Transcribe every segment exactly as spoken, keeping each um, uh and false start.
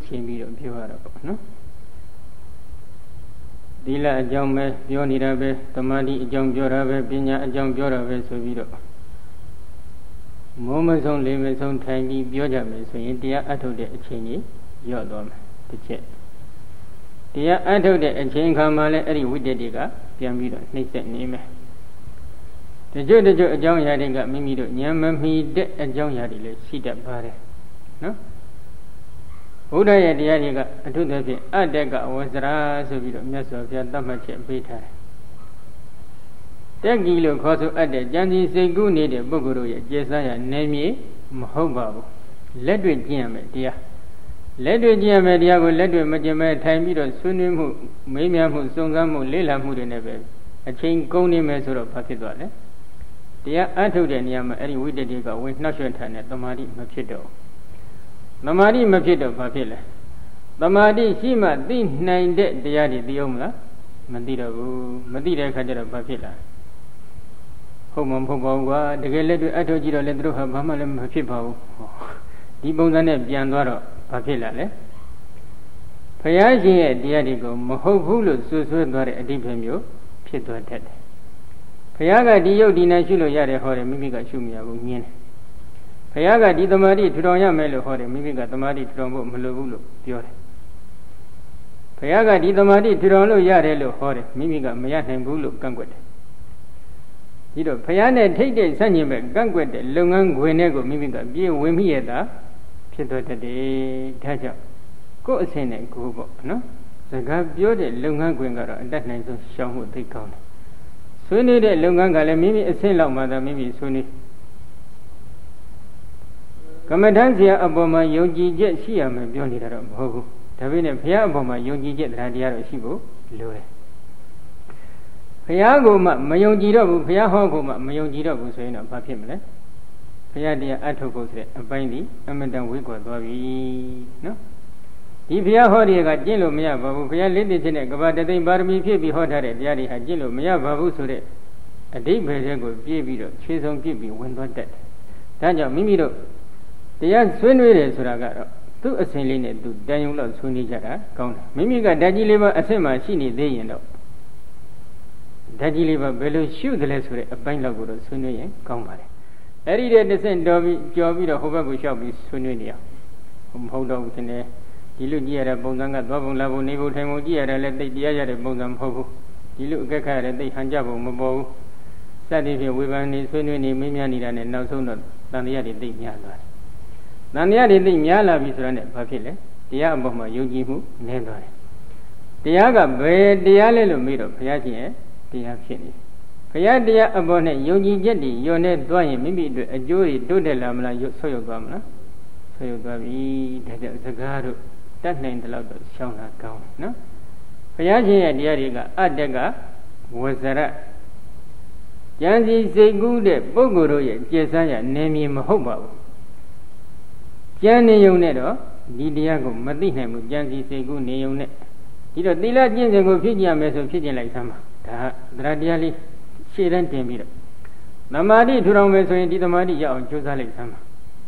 ချင်းပြီးတော့ပြောရတာပေါ့နော်သီလအကြောင်းပဲပြောနေတာပဲသမာဓိအကြောင်းပြောတာပဲပညာအကြောင်းပြောတာပဲဆိုပြီးတော့မိုးမဆုံးလေးမဆုံးထိုင်ပြီးပြောကြမယ်ဆိုရင်တရားအထုတ်တဲ့အချိန်ကြီးရော့သွားမယ်တစ်ချက်တရားအထုတ်တဲ့အချိန်ခါမှလည်းအဲ့ဒီဝိတ္တတွေကပြန်ပြီးတော့နှိမ့်ဆက်နေမယ်တချို့တချို့အကြောင်းအရာတွေကမိမိတို့ဉာဏ်မမီတဲ့အကြောင်းအရာတွေလည်းရှိတတ်ပါတယ်နော်ဘုရားရဲ့တရားတွေကအထုသဖြင့်အတ္တကဝဇရာဆိုပြီးတော့မြတ်စွာဘုရားသတ်မှတ်ချက်ပေးထားတယ်တက်ကြီးလို့ခေါ်ဆိုအပ်တဲ့ကြံစည်စိတ်ကူးနေတဲ့ပုဂ္ဂိုလ်တို့ရဲ့ကျေစားရနေမြေမဟုတ်ပါဘူးလက်တွေ့ကျင့်ရမယ်တရားလက်တွေ့ကျင့်ရမယ်တရားကိုလက်တွေ့မကျင့်မဲထိုင်ပြီးတော့ဆွေးနွေးမှုမေးမြန်းမှုစုံစမ်းမှုလေ့လာမှုတွေနဲ့ပဲအချိန်ကုန်နေမယ်ဆိုတော့ဘာဖြစ်သွားလဲတရားအထုတ်တဲ့နေရာမှာအဲ့ဒီဝိတ္တတွေကဝင်နှောက်ယှက်ထားတဲ့သမာဓိမဖြစ်တော့သမာဓိမဖြစ်တော့ဘာဖြစ်လဲသမာဓိရှိမှသိနိုင်တဲ့တရားတွေသိအောင်မလားမသိတော့ဘူးမသိတဲ့အခါကျတော့ဘာဖြစ်လာဟုတ်မှမဟုတ်ပါဘူးကွာတကယ်လက်တွေ့အထုတ်ကြည့်တော့လည်းသူတို့ဟာဘာမှလည်းမဖြစ်ပါဘူးဒီပုံစံနဲ့ပြန်သွားတော့ဘာဖြစ်လာလဲဘုရားရှင်ရဲ့တရားတွေကိုမဟုတ်ဘူးလို့ဆွဆွဲသွားတဲ့အဓိပ္ပာယ်မျိုးဖြစ်သွားတတ်တယ်ဘုရားကဒီယုတ်ဒီနာရှုလို့ရတယ်ဟောတယ်မိမိကရှုမရဘူးညင်းတယ်ဘုရားကဒီသမာဓိထူထောင်ရမယ်လို့ဟောတယ်မိမိကသမာဓိထူထောင်ဖို့မလိုဘူးလို့ပြောတယ်ဘုရားကဒီသမာဓိထူထောင်လို့ရတယ်လို့ဟောတယ်မိမိကမရနိုင်ဘူးလို့ကန့်ကွက်တယ်ဒီတော့ဘုရားနဲ့ထိတ်တဲ့ဆန့်ကျင်ဘက်ကန့်ကွက်တဲ့လုပ်ငန်းခွင်တွေကိုမိမိကပြေဝင်မိရတာဖြစ်တော့တည်းဒါကြောင့်ကိုယ်အစဉ်နဲ့ကိုယ်ပေါ့နော်စကားပြောတဲ့လုပ်ငန်းခွင်ကတော့အတတ်နိုင်ဆုံးရှောင်မှုသိကောင်းတယ်ဆွေးနွေးတဲ့လုပ်ငန်းကလည်းမိမိအစဉ်လောက်မှသာမိမိဆွေးနွေးကမ္မထမ်းဆရာအပေါ်မှာယုံကြည်ချက်ရှိရမယ်ပြောနေတာတော့မဟုတ်ဘူးဒါပေမဲ့ဘုရားအပေါ်မှာယုံကြည်ချက်တရားတရားတော့ရှိဖို့လိုတယ်ဘုရားကိုမှမယုံကြည်တော့ဘူးဘုရားဟောကိုမှမယုံကြည်တော့ဘူးဆိုရင်တော့ဘာဖြစ်မလဲဘုရားတရားအထုတ်ဖို့ဆိုတဲ့အပိုင်းဒီအမတန်ဝိကွာသွားပြီနော်ဒီဘုရားဟောတွေကကျင့်လို့မရပါဘူးဘုရားလက်သိချင်းနဲ့ကဘာတသိမ့်ပါရမီဖြည့်ပြီးဟောထားတဲ့တရားတွေဟာကျင့်လို့မရပါဘူးဆိုတဲ့အဓိပ္ပာယ်တွေကိုပြည့်ပြီးတော့ခြေဆုံးပြည့်ပြီးဝင်သွားတတ်တယ်ဒါကြောင့်မိမိတို့တရားဆွေးနွေးတယ်ဆိုတာကတော့သူ့အစဉ်လေးနဲ့သူတန်ယုံလောက်ဆွေးနွေးကြတာကောင်းတယ်မိမိကဓာတ်ကြီးလေးပါအဆင့်မှာရှိနေသေးရင်တော့ဓာတ်ကြီးလေးပါဘယ်လိုရှုတယ်လဲဆိုတဲ့အပိုင်းလောက်ကိုတော့ဆွေးနွေးရင်ကောင်းပါတယ်အဲ့ဒီတဲ့တစ်ဆင့်တော်ပြီးကြော်ပြီးတော့ဟိုဘက်ကိုလျှောက်ပြီးဆွေးနွေးနေအောင်မဟုတ်တော့ဘူးသင်တယ်ဒီလိုကြည့်ရတဲ့ပုံစံကသွားပုံလာပုံနေပုံထိုင်ပုံကြည့်ရတဲ့လည်းသိတရားရတဲ့ပုံစံမဟုတ်ဘူးဒီလိုအကက်ခရတဲ့သိဟန်ကြပုံမပေါ်ဘူးစသည်ဖြင့်ဝေဖန်နေဆွေးနွေးနေမင်းများနေတာနဲ့နောက်ဆုံးတော့တန်တရားတွေသိများသွားတယ်တန်တရားတွေသိများလာပြီဆိုတာနဲ့ဘာဖြစ်လဲတရားအပေါ်မှာယုံကြည်မှုနည်းသွားတယ်တရားကဘယ်တရားလဲလို့မေးတော့ဘုရားရှင်ရဲ့တရားဖြစ်နေဘုရားတရားအပေါ်နဲ့ယုံကြည်ချက်တွေယုံနေသွားရင်မိမိအတွက်အကျိုးတွေတိုးတက်လာမလားဆွတ်ယုတ်သွားမလားဆွတ်ယုတ်သွားပြီဒါကြောင့်စကားတို့တတ်နိုင်တဲ့လောက်တော့ရှောင်းတာကောင်းတယ်နော်ဘုရားရှင်ရဲ့တရားတွေကအတ္တကဝဇရဉာဏ်စီစိတ်ကူးတဲ့ပုဂ္ဂိုလ်တို့ရဲ့ကျေစားရနေမည်မဟုတ်ပါဘူးဉာဏ်နေုံနဲ့တော့ဒီတရားကိုမသိနိုင်ဘူးဉာဏ်စီစိတ်ကူးနေုံနဲ့ဒီတော့သီလကျင့်စဉ်ကိုဖြစ်ကြရမယ်ဆိုဖြစ်ကျင်လိုက်သမ်းပါဒါတရားတရားလေးရှေ့တန်းတင်ပြီးတော့သမာဓိထူထောင်မယ်ဆိုရင်ဒီသမာဓိရအောင်ကြိုးစားလိုက်သမ်းပါ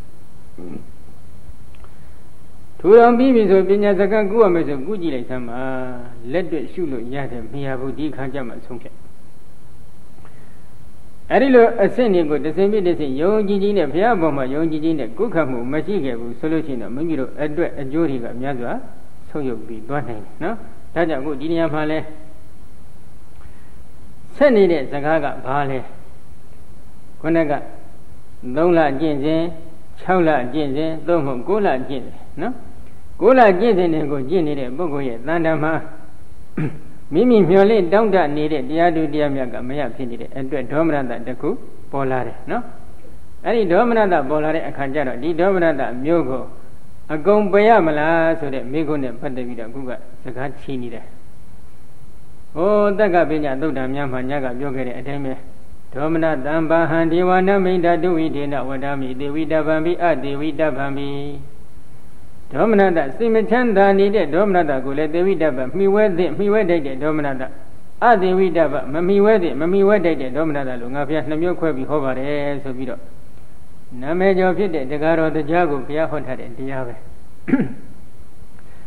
ထူထောင်ပြီးပြီဆိုပညာစကားကူးရမယ်ဆိုကူးကြည့်လိုက်သမ်းပါလက်တွေ့ရှုလို့ရတယ်မရဘူးဒီခါကျမှဆုံးဖြတ်အဲ့ဒီလိုအဆင့်တွေကိုတစ်ဆင့်ပြီးတစ်ဆင့်ယုံကြည်ကြည်နဲ့ဘုရားဘောမှာယုံကြည်ကြည်နဲ့ကုခတ်မှုမရှိခဲ့ဘူးဆိုလို့ရှိရင်တော့မိမိတို့အတွက်အကျိုးတွေကများစွာဆုံးယုတ်ပြီးသွားနိုင်တယ်နော်ဒါကြောင့်အခုဒီနေရာမှာလဲဆက်နေတဲ့စကားကဘာလဲခုနကသုံးလကျင့်စဉ်ခြောက်လကျင့်စဉ်သို့မဟုတ်ကိုးလကျင့်စဉ်နော်ကိုးလကျင့်စဉ်တွေကိုကျင့်နေတဲ့ပုဂ္ဂိုလ်ရဲ့တန်တမှာမိမိမျှော်လင့်တောင့်တနေတဲ့တရားသူတရားမြတ်ကမရဖြစ်နေတဲ့အတွက်ဒေါမနတတစ်ခုပေါ်လာတယ်နော်အဲ့ဒီဒေါမနတပေါ်လာတဲ့အခါကျတော့ဒီဒေါမနတမျိုးကိုအကုန်ပယ်ရမလားဆိုတဲ့မိခွန်းနဲ့ပတ်သက်ပြီးတော့အခုကစကားချီနေတယ်ဟိုတက္ကပညာသုဒ္ဓများမှာညကပြောခဲ့တဲ့အတိုင်းပဲဒေါမနတံဘာဟံဒေဝနာမိန်တတုဝိဒေနဝဒာမိဒေဝိတဗံပိအဒေဝိတဗံပိဒေါမနတစိတ်မချမ်းသာနေတဲ့ဒေါမနတကိုလည်းဒေဝိတဗံမှီဝဲသင့်မှီဝဲတိုက်တဲ့ဒေါမနတအဒေဝိတဗံမမှီဝဲသင့်မမှီဝဲတိုက်တဲ့ဒေါမနတလို့ငါဘုရားနှမျိုးခွဲပြီးဟောပါတယ်ဆိုပြီးတော့နာမည်ကျော်ဖြစ်တဲ့တရားတော်တရားကိုဘုရားဟောထားတဲ့တရားပဲ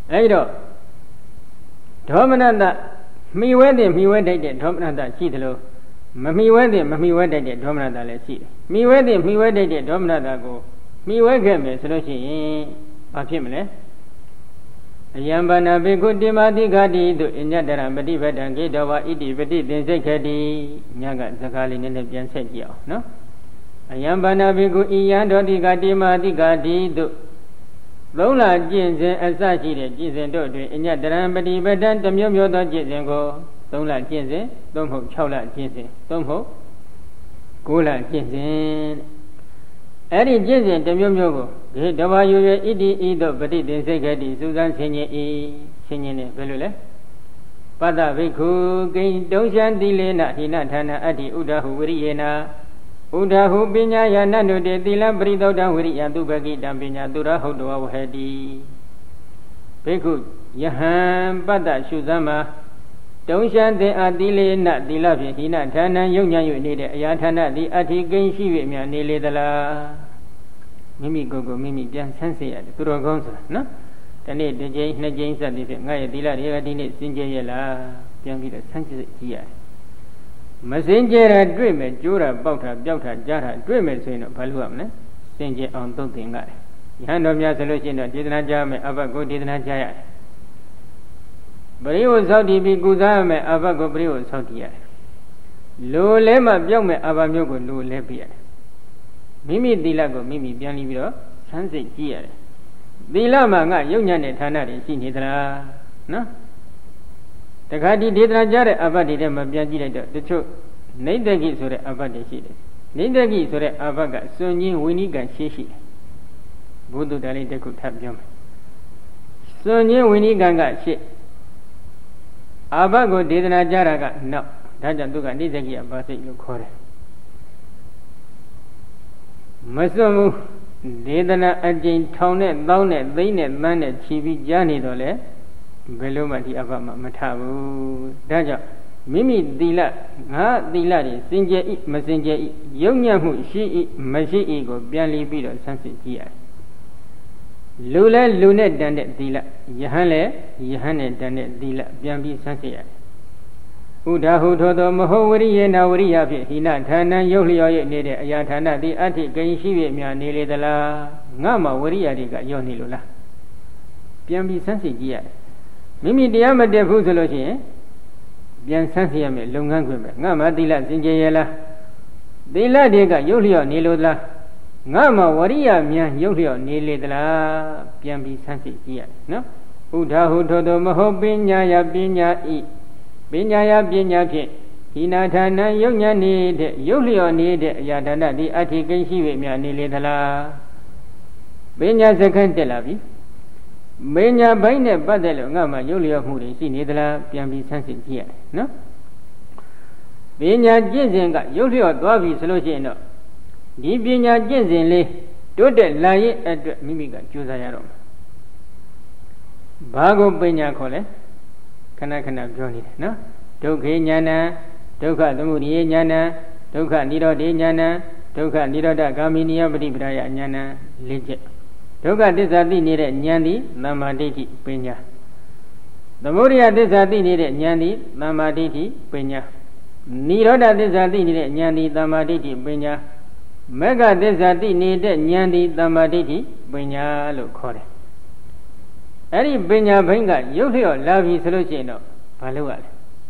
အဲ့တော့ဒေါမနတမိဝဲတဲ့မိဝဲတိုက်တဲ့ဒေါမနတရှိသလိုမမိဝဲတဲ့မမိဝဲတိုက်တဲ့ဒေါမနတလည်းရှိတယ်မိဝဲတဲ့မိဝဲတိုက်တဲ့ဒေါမနတကိုမိဝဲခဲ့မယ်ဆိုလို့ရှိရင်ဘာဖြစ်မလဲအယံဘာနာဘေကုတိမာတိဂတိတုအညတရပฏิပဒံကေတောဝဣတိပฏิသင်္စိတ်ခတိညကစကားလေးနည်းနည်းပြန်ဆက်ကြည့်အောင်နော်အယံဘာနာဘေကုဣယံတောတိဂတိမာတိဂတိတုသုံးလကျင့်စဉ်အစရှိတဲ့ကျင့်စဉ်တို့တွင်အညတရပฏิပဒံတစ်မျိုးမျိုးသောကျင့်စဉ်ကိုသုံးလကျင့်စဉ်သုံးမဟုတ်၆လကျင့်စဉ်သုံးမဟုတ်၉လကျင့်စဉ်အဲ့ဒီကျင့်စဉ်တစ်မျိုးမျိုးကိုဒီတဘာယူရဲ့ဣတိဤသို့ပฏิသင်္စိတ်ခတိစူးစမ်းဆင်ခြင်ဤဆင်ခြင်နေဘယ်လိုလဲပတ္တဘိက္ခုကိဉ္တုံရှံတိလေနဟိနဌာနအတ္တိဥဒ္ဓဟုဝရိယေနဥဒ္ဓဟုပညာယနနုတေသီလပရိသောတံဝရိယတုပကိတံပညာသူရဟုတ်တော်ဝဟတိဘိက္ခုယဟံပတ္တရှုစမ်းမှာတုံရှံသင်အာတိလေနသီလဖြင့်ဟိနဌာနယုံညံ့၍နေတဲ့အရာဌာနသည်အတ္တိကိဉ္ရှိ၍မြနေလေသလားမိမိကိုယ်ကိုမိမိပြန်ဆန်းစေရတယ်သူတော်ကောင်းဆိုတာနော်ဒီနေ့တစ်ကြိမ်နှစ်ကြိမ်စသည်ဖြင့်ငါရဲ့သီလတွေကဒီနေ့စင်ကြယ်ရဲ့လားပြန်ပြီးတော့ဆန်းစစ်ကြည့်ရတယ်မစင်ကြယ်တာတွေ့မယ်ကြိုးတာပေါက်တာပျောက်တာကြားတာတွေ့မယ်ဆိုရင်တော့ဘာလို့ရမလဲစင်ကြယ်အောင်သုတ်သင်ရတယ်ယဟန်တော်များဆိုလို့ရှိရင်တော့ဒေသနာကြားမယ်အဘကိုဒေသနာကြားရတယ်ပရိဝဆောက်တည်ပြီးကုစားမယ်အဘကိုပရိဝဆောက်တည်ရတယ်လိုလဲမှပျောက်မယ်အဘမျိုးကိုလိုလဲပြရတယ်မိမိသီလကိုမိမိပြန်ပြီးတော့ဆန်းစစ်ကြည့်ရတယ်သီလမှာငါယုံညံ့တဲ့ဌာနတွေရှိနေသလားနော်တခါဒီဒေသနာကြားတဲ့အဘတ်တွေထဲမှာပြန်ကြည့်လိုက်တော့တချို့နိဒ္ဒကိဆိုတဲ့အဘတ်တွေရှိတယ်နိဒ္ဒကိဆိုတဲ့အဘတ်ကစွန့်ချင်းဝိနိကံရှိရှိတယ်ဘုဒ္ဓတာလေးတစ်ခုထပ်ပြောမယ်စွန့်ချင်းဝိနိကံကရှိအဘတ်ကိုဒေသနာကြားတာကနောက်ဒါကြောင့်သူကနိဒ္ဒကိအဘတ်စိတ်လို့ခေါ်တယ်မစွန့်ဘူးဒေသနာအကျဉ်းထောင်နဲ့တောင်းနဲ့သိမ့်နဲ့တန်းနဲ့ခြီးပြီးကြားနေတော့လေဘယ်လိုမှဒီအဘမှမထဘူးဒါကြောင့်မိမိသီလငါသီလတွေစင်ကြယ်ဤမစင်ကြယ်ဤယုံညံ့မှုရှိဤမရှိဤကိုပြန်လီပြီးတော့ဆန်းစစ်ကြည့်ရတယ်လူလဲလူနဲ့တန်တဲ့သီလယဟန်လဲယဟန်နဲ့တန်တဲ့သီလပြန်ပြီးဆန်းစစ်ရတယ်ဥဒ္ဓဟုသောသောမဟုတ်ဝရိယေနဝရိယဖြင့်ဟိနဌာနံယုတ်လျော်၍နေတဲ့အရာဌာနသည်အဋ္ဌိကိဉ္ရှိ၍မြနေလေသလားငါမှဝရိယတွေကယောနေလို့လားပြန်ပြီးဆန်းစစ်ကြည့်ရတယ်မိမိတရားမတက်ဘူးဆိုလို့ရှိရင်ပြန်ဆန်းစစ်ရမယ်လုပ်ငန်းခွင်ပဲငါမှသီလစင်ကြယ်ရဲ့လားသီလတွေကယုတ်လျော်နေလို့လားငါမှဝရိယမြန်ယုတ်လျော်နေလေသလားပြန်ပြီးဆန်းစစ်ကြည့်ရတယ်နော်ဥဒ္ဓဟုသောသောမဟုတ်ပညာယပညာဤပညာယပညာဖြင့်ဟိနာဌာနယုံညံ့နေတဲ့ယုတ်လျော်နေတဲ့အရာဌာနဒီအဋ္ဌိကိဉ္ရှိ၍မြနေလေသလားပညာစခန်းတက်လာပြီပညာဘိုင်းနဲ့ပတ်သက်လို့ငါမှယုတ်လျော်မှုတွေရှိနေသလားပြန်ပြီးဆန်းစစ်ကြည့်ရတယ်နော်ပညာကျင့်စဉ်ကယုတ်လျော်သွားပြီဆိုလို့ရှိရင်တော့ဒီပညာကျင့်စဉ်လေးတိုးတက်လာရဲ့အတွက်မိမိကကြိုးစားရတော့မှာဘာကိုပညာခေါ်လဲခဏခဏပြောနေတယ်နော်ဒုက္ခေဉာဏံဒုက္ခသမုဒိယဉာဏံဒုက္ခនិရောဓေဉာဏံဒုက္ခនិရောဓဂามိနိယပฏิပဒါယဉာဏံလေးချက်ဒုက္ခသစ္စာသိနေတဲ့ဉာဏ်သည်သမ္မာဒိဋ္ဌိပညာသမုဒိယသစ္စာသိနေတဲ့ဉာဏ်သည်သမ္မာဒိဋ္ဌိပညာនិရောဓသစ္စာသိနေတဲ့ဉာဏ်သည်သမ္မာဒိဋ္ဌိပညာမဂ္ဂသစ္စာသိနေတဲ့ဉာဏ်သည်သမ္မာဒိဋ္ဌိပညာလို့ခေါ်တယ်အဲ့ဒီပညာဘိန်းကရုပ်လျော့လာပြီဆိုလို့ရှိရင်တော့ဘာလုပ်ရလဲ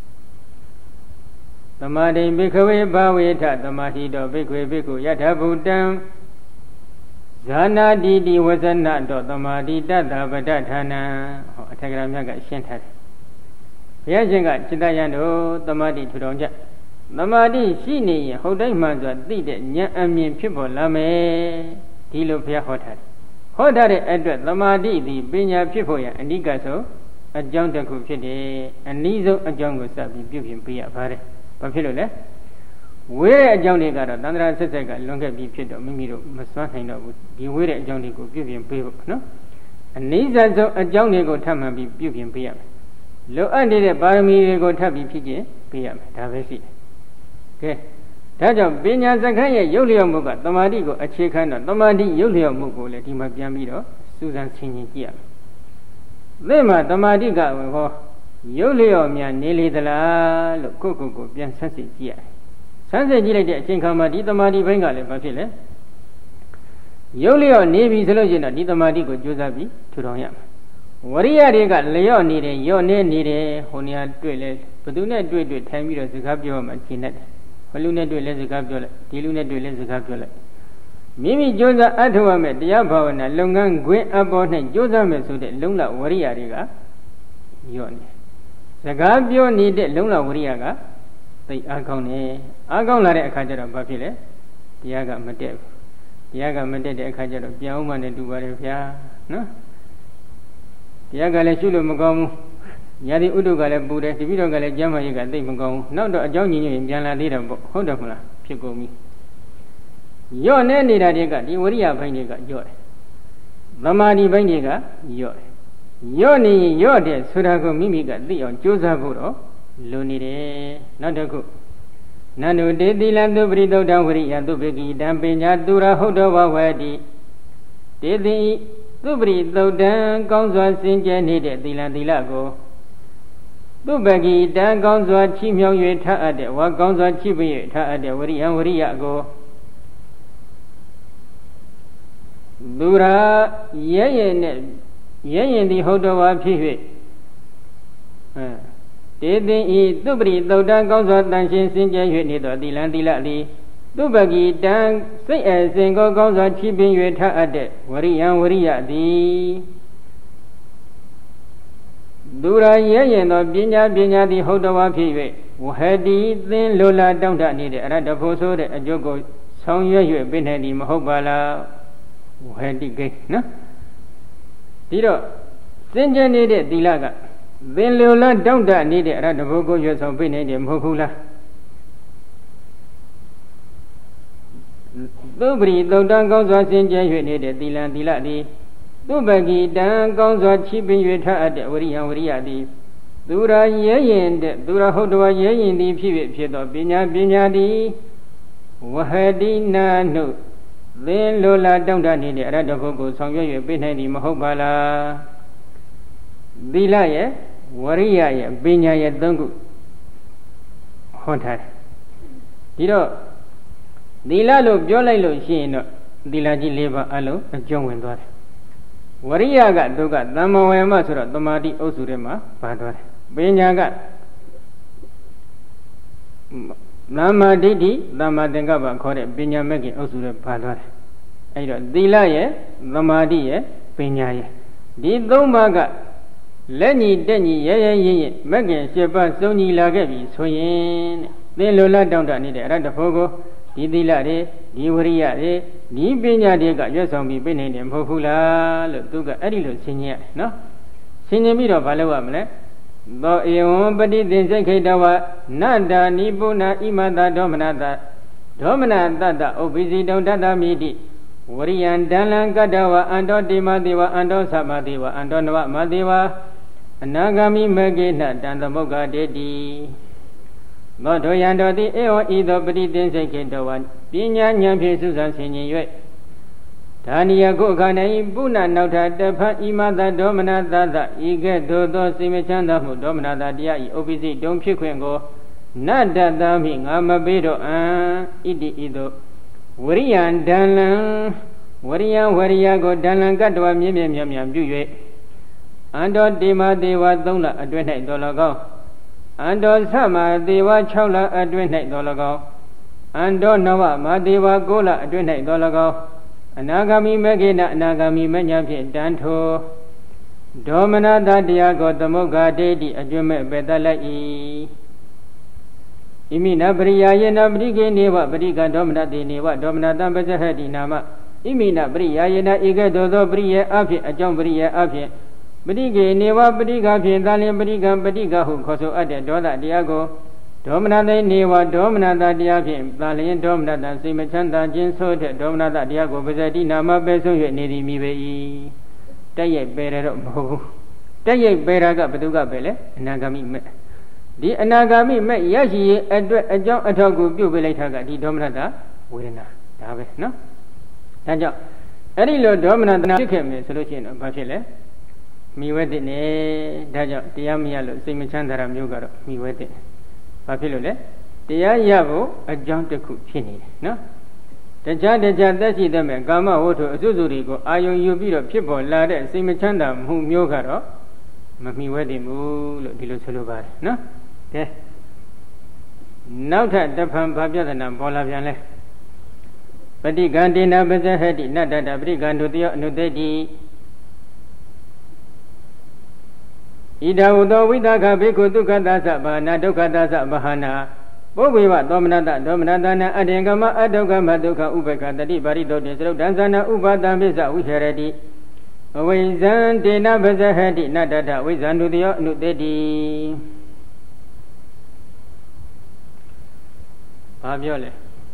သမာဓိဘိခဝေဘာဝေထသမာဓိတော်ဘိခွေဘိက္ခုယထဗုတံဇာနာတိတိဝဇနတော်သမာဓိတတ္တပဋ္ဌဌာနံဟောအထက်ကရာမြတ်ကရှင်းထားတယ်ဘုရားရှင်ကจิตယံတို့သမာဓိထူထောင်ကြသမာဓိရှိနေရင်ဟုတ်တိုင်းမှန်စွာသိတဲ့ဉာဏ်အမြင်ဖြစ်ပေါ်လာမယ်ဒီလိုဘုရားဟောထားတယ်ဟောထားတဲ့အတွက်သမာဓိသည်ပညာဖြစ်ဖို့ရအနိကဆုံးအကြောင်းတစ်ခုဖြစ်တယ်အနည်းဆုံးအကြောင်းကိုစပြီးပြုပြင်ပေးရပါတယ်ဘာဖြစ်လို့လဲဝေးတဲ့အကြောင်းတွေကတော့တန္တရာဆက်ဆက်ကလွန်ခဲ့ပြီးဖြစ်တော့မိမိတို့မစွမ်းနိုင်တော့ဘူးဒီဝေးတဲ့အကြောင်းတွေကိုပြုပြင်ပေးဖို့နော်အနည်းဆုံးအကြောင်းတွေကိုထပ်မှန်ပြီးပြုပြင်ပေးရမယ်လိုအပ်နေတဲ့ပါရမီတွေကိုထပ်ပြီးဖြစ်ခြင်းပေးရမယ်ဒါပဲရှိတယ်ကဲဒါကြောင့်ပညာစခန်းရဲ့ရုပ်လျော်မှုကသမာဓိကိုအခြေခံတော့သမာဓိရုပ်လျော်မှုကိုလည်းဒီမှာပြန်ပြီးတော့စူးစမ်းဆင်ခြင်ကြည့်ရမယ် They ma Tamadika ho Yolio mia nearly the la look cocoa pian sensi tia. Sansa Gila Chinkamadi Tamadi Bengali Bafile Yolio Navy Zelogina Ditamadico Josabi to Royam. Waria Rega Leo needed your name needed Honia Dwellet, but do not do it with ten meters to cap your machinet. Paluna dwellers a capula, Tiluna dwellers a capula. Mimi Josa Atuame, the Abavana, Longan, Gwen Abon, Josa Mesude, Luna Waria Rega Yoni. The Gabio needed Luna Wariaga, the Agone, Agonare Kajara Bafile, the Aga Matev, the Aga Mate de Kajara, Piauman and Duvarefia, no? The Aga Lesulu Magom, Yadi Udugale Buddha, the Vidogale Jama, you got the Magom, now the Johnny in Jana Lida, Hodamula, Picomi. Your nanny that you got, the Waria Bandiga, joy. Lamadi Bandiga, joy. Your name, your dear Surago Mimiga, the on Josaburo, Lunide, not a good. Nanu de Dilando Brido Dawari, Dubegi, Dampina, Dura Hodova Wadi. Did the Dubri, though Dan Gonzo Sinja needed Dilandilago. Dubegi, Dan Gonzo Chimio Yeta Ade, what Gonzo Chibi Ade, Waria Wariago. Dura Yayen. Yen the Hodova Pivi. Did they eat Dubri, though Dan Gonzo Danshin Sinja Unito, the Landilali, Dubagi, Dan, say as single Gonzo Chibin Yeta Ade, Waria Waria, the Dura Yen of Binya Binya, the Hodova Pivi, who had the then Lola down that needed, and the Poso, a Jogo, Song Yu, Benhadi, Mahobala, who had the gate, no? Tiro, Sinja needed Dilaga. Then Lola down that needed Radabogo, yes, of Benedi Mokula. Dubri, though Dan Gonzo Sinja needed Dilan Diladi. Dubagi, Dan Gonzo Chipin Yeta at Waria Wariadi. Dura Yayin, Dura Hodua Yayin, the Pivot Pieto, Binya Binyadi. Wahadi Nanu. Then Lola down that needed Radabogo, Song Yu, Benedi Mahobala. Dilaya, Waria, Binya, Dungu. Hontar. Diro Dilalo, Jolalo, she no Dilaji Leva Alo, a John Wendor. Waria got Duga, Dhamma Masura, Domadi Osurema, Pador. Binya got Nama Didi, Dhamma Dengaba, called it Binya Megi Osure Pador. Dilaya, Namadi, Binya. Did Domaga Lenny Denny, Yay, Megan, Sheba, Sony Lagabi, Soyin. Then Lola down that needed Radafogo, Didilare, Divaria, Di Binya, they got just on me, Benin and Popula, Luga, Edilu, Senior, no? Senior Miro Valawamle. Though a body then Zakadawa, Nada, Nibuna, Imada, Dominada, Dominada, Obisi, Dada Midi, Warian, Dalan, Gadawa, Ando Dimadiwa, Ando Samadiwa, Ando Nova Madiwa, Nagami Magina, Dan the Moga Dedi. But Oyando the Eo either body then Zakadawa, Pinya, Yampi, Susan, Senior. Tania Gokana, Buna, Nota, Depa, Imada, Dominada, Ige, Dodo, Simechanda, Dominada, Dia, Obisi, Dom Chiquengo, Nada, Daming, Amabedo, ah, Idi Ido, Warian, Dalan, Warian, Wariago, Dalan, Gadwa, Mimiam, Yam Yam, Duye, Ando Dima, Deva, Dona, a twenty dollar. Ando Sama, Deva, Chola, a twenty dollar. Ando Nova, Madeva, Gola, a twenty dollar. Anagami Megina, Nagami Menyapi, Danto Domina Dadia the Moga Dedi, a Jume Bedalai Imina Bria Yena Brigi Neva, Briga Domina de Neva, Domina Dambazahadi Nama, Imina Bria Yena Iga Dodo Bria Api, a John Bria Api, Brigi Neva Briga Pindali Briga Briga who Coso Ade Dola Diago. Domina de Neva, Domina da Diapim, Balian Domina da Simachanda, Jinso, Domina da Diago, Bezadina, Mabeso, Nedi Mibe, Taye Bera Bo, Taye Beraga Baduga Bele, Nagami me. The Anagami me Yashi, a John Atago, Bubilataga, the Domina da, Wirina, Dabe, no? Taja, Any Lord Domina da Chicken, solution of Bachele. mi vede ne da già tiamialo sei mi chandara mioga mi vede fa philo le tia yabo a jang teku phit ni no taja taja tat shi tame kama wotho asusu ri ko ayun yu pi ro phit paw la de sei mi chanda mu myoga ro ma mi vede mu lo di lo so lo ba no keနောက်ထပ်တဖန်ဘာပြဿနာပေါ်လာပြန်လဲပฏิကံတေနပဇဟတိနတ္တတပရိကံဒုတယောအနုသေတိဣဒဝတောဝိသခဘေကုဒုက္ခသသဘာနာဒုက္ခသသဘာဟာနာပုဂ္ဂေဝသောမနတသောမနတနာအတေကမအဒုက္ခမဒုက္ခဥပ္ပခတတိပါရိတောတေသရုဒ္ဒံသနာဥပဒံပိစဝိဟရတိအဝိဇံတေနပဇဟတိနတ္တတဝိဇံဒုတယောအနုသေတိဘာပြောလဲ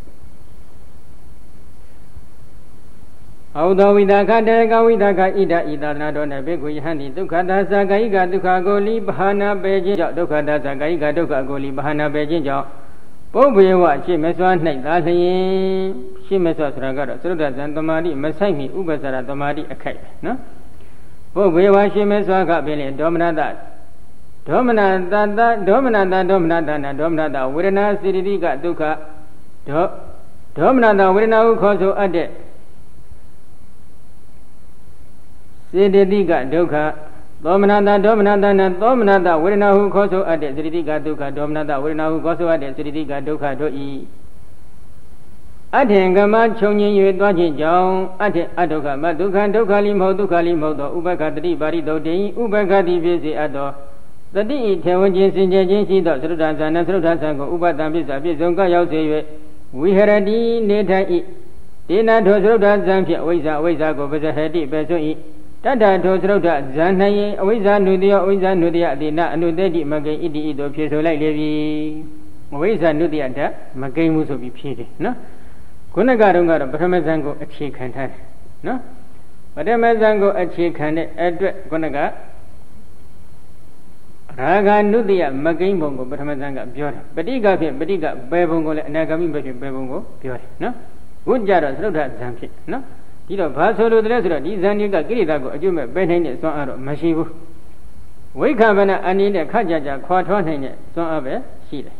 ဩသောဝိသခတေကဝိသခဣဒဣသနာတော်နဲ့ဘေကုယဟန်ဒီဒုက္ခသာသကာယိကဒုက္ခကိုလိဘာနာပေခြင်းကြောင့်ဒုက္ခသာသကာယိကဒုက္ခကိုလိဘာနာပေခြင်းကြောင့်ပုဗ္ဗေဝရှိမစွာ၌သာလျင်ရှိမစွာဆိုတာကတော့သရုဒ္ဒဇံသမာဓိမဆိုင်မီဥပ္ပဇ္ဇရသမာဓိအခိုက်ပဲနော်ပုဗ္ဗေဝရှိမစွာကပင်လေဒေါမနတဒေါမနတတဒေါမနတဒေါမနတနာဒေါမနတဝေဒနာစိတ္တိကဒုက္ခဒေါဒေါမနတဝေဒနာဟုခေါ်ဆိုအပ်တဲ့စေတသိကဒုက္ခသောမနတဒေါမနတနာသောမနတဝေဒနာဟုခေါ်ဆိုအပ်တဲ့စေတသိကဒုက္ခဒေါမနတဝေဒနာဟုခေါ်ဆိုအပ်တဲ့စေတသိကဒုက္ခတို့ဤအထင်ကမခြုံငင်း၍သွားခြင်းကြောင့်အထင်အဒုက္ခမဒုက္ခဒုက္ခလိမဟုတ်ဒုက္ခလိမဟုတ်သောဥပက္ခတတိပါရိတောတေဥပက္ခတိဖြစ်စေအပ်သောတတိဤထေဝခြင်းစင်ကြယ်ခြင်းရှိသောသရုဒ္ဒဇာနသရုဒ္ဒဇံကိုဥပတံပစ္စပြည့်စုံကရောက်စေ၍ဝိဟရတိနေထိုင်ဤဒေနထောသရုဒ္ဒဇံဖြင့်အဝိဇ္ဇအဝိဇ္ဇကိုပဇဟတိပဲစွဤတတ္တထောသရုဒ္ဒဇံ၌အဝိဇ္ဇနုတယအဝိဇ္ဇနုတယအတိနအနုသေတိမကိဣတိဤသို့ဖြေဆိုလိုက်လေပြီအဝိဇ္ဇနုတယတမကိမှုဆိုပြီးဖြေတယ်နော်ခုနကတော့ကတော့ပထမဇံကိုအခြေခံထားတယ်နော်ပထမဇံကိုအခြေခံတဲ့အတွက်ခုနကရာဂနုတယမကိန်းဘုံကိုပထမဇန်ကပြောတယ်ပဋိကဖြင့်ပဋိကဘယ်ဘုံကိုလဲအနာဂမိဘဖြစ်ဘယ်ဘုံကိုပြောတယ်နော်ဝိကြတော့သရုဒ္ဓဇန်ဖြစ်နော်ဒီတော့ဘာဆိုလို့တလဲဆိုတော့ဒီဇန်ကြီးကကိရိတာကိုအကျွတ်မဲ့ပဲနိုင်တဲ့စွမ်းအားတော့မရှိဘူးဝိခဗနအနည်းနဲ့ခကြကြခွာထွားနိုင်တဲ့စွမ်းအားပဲရှိတယ်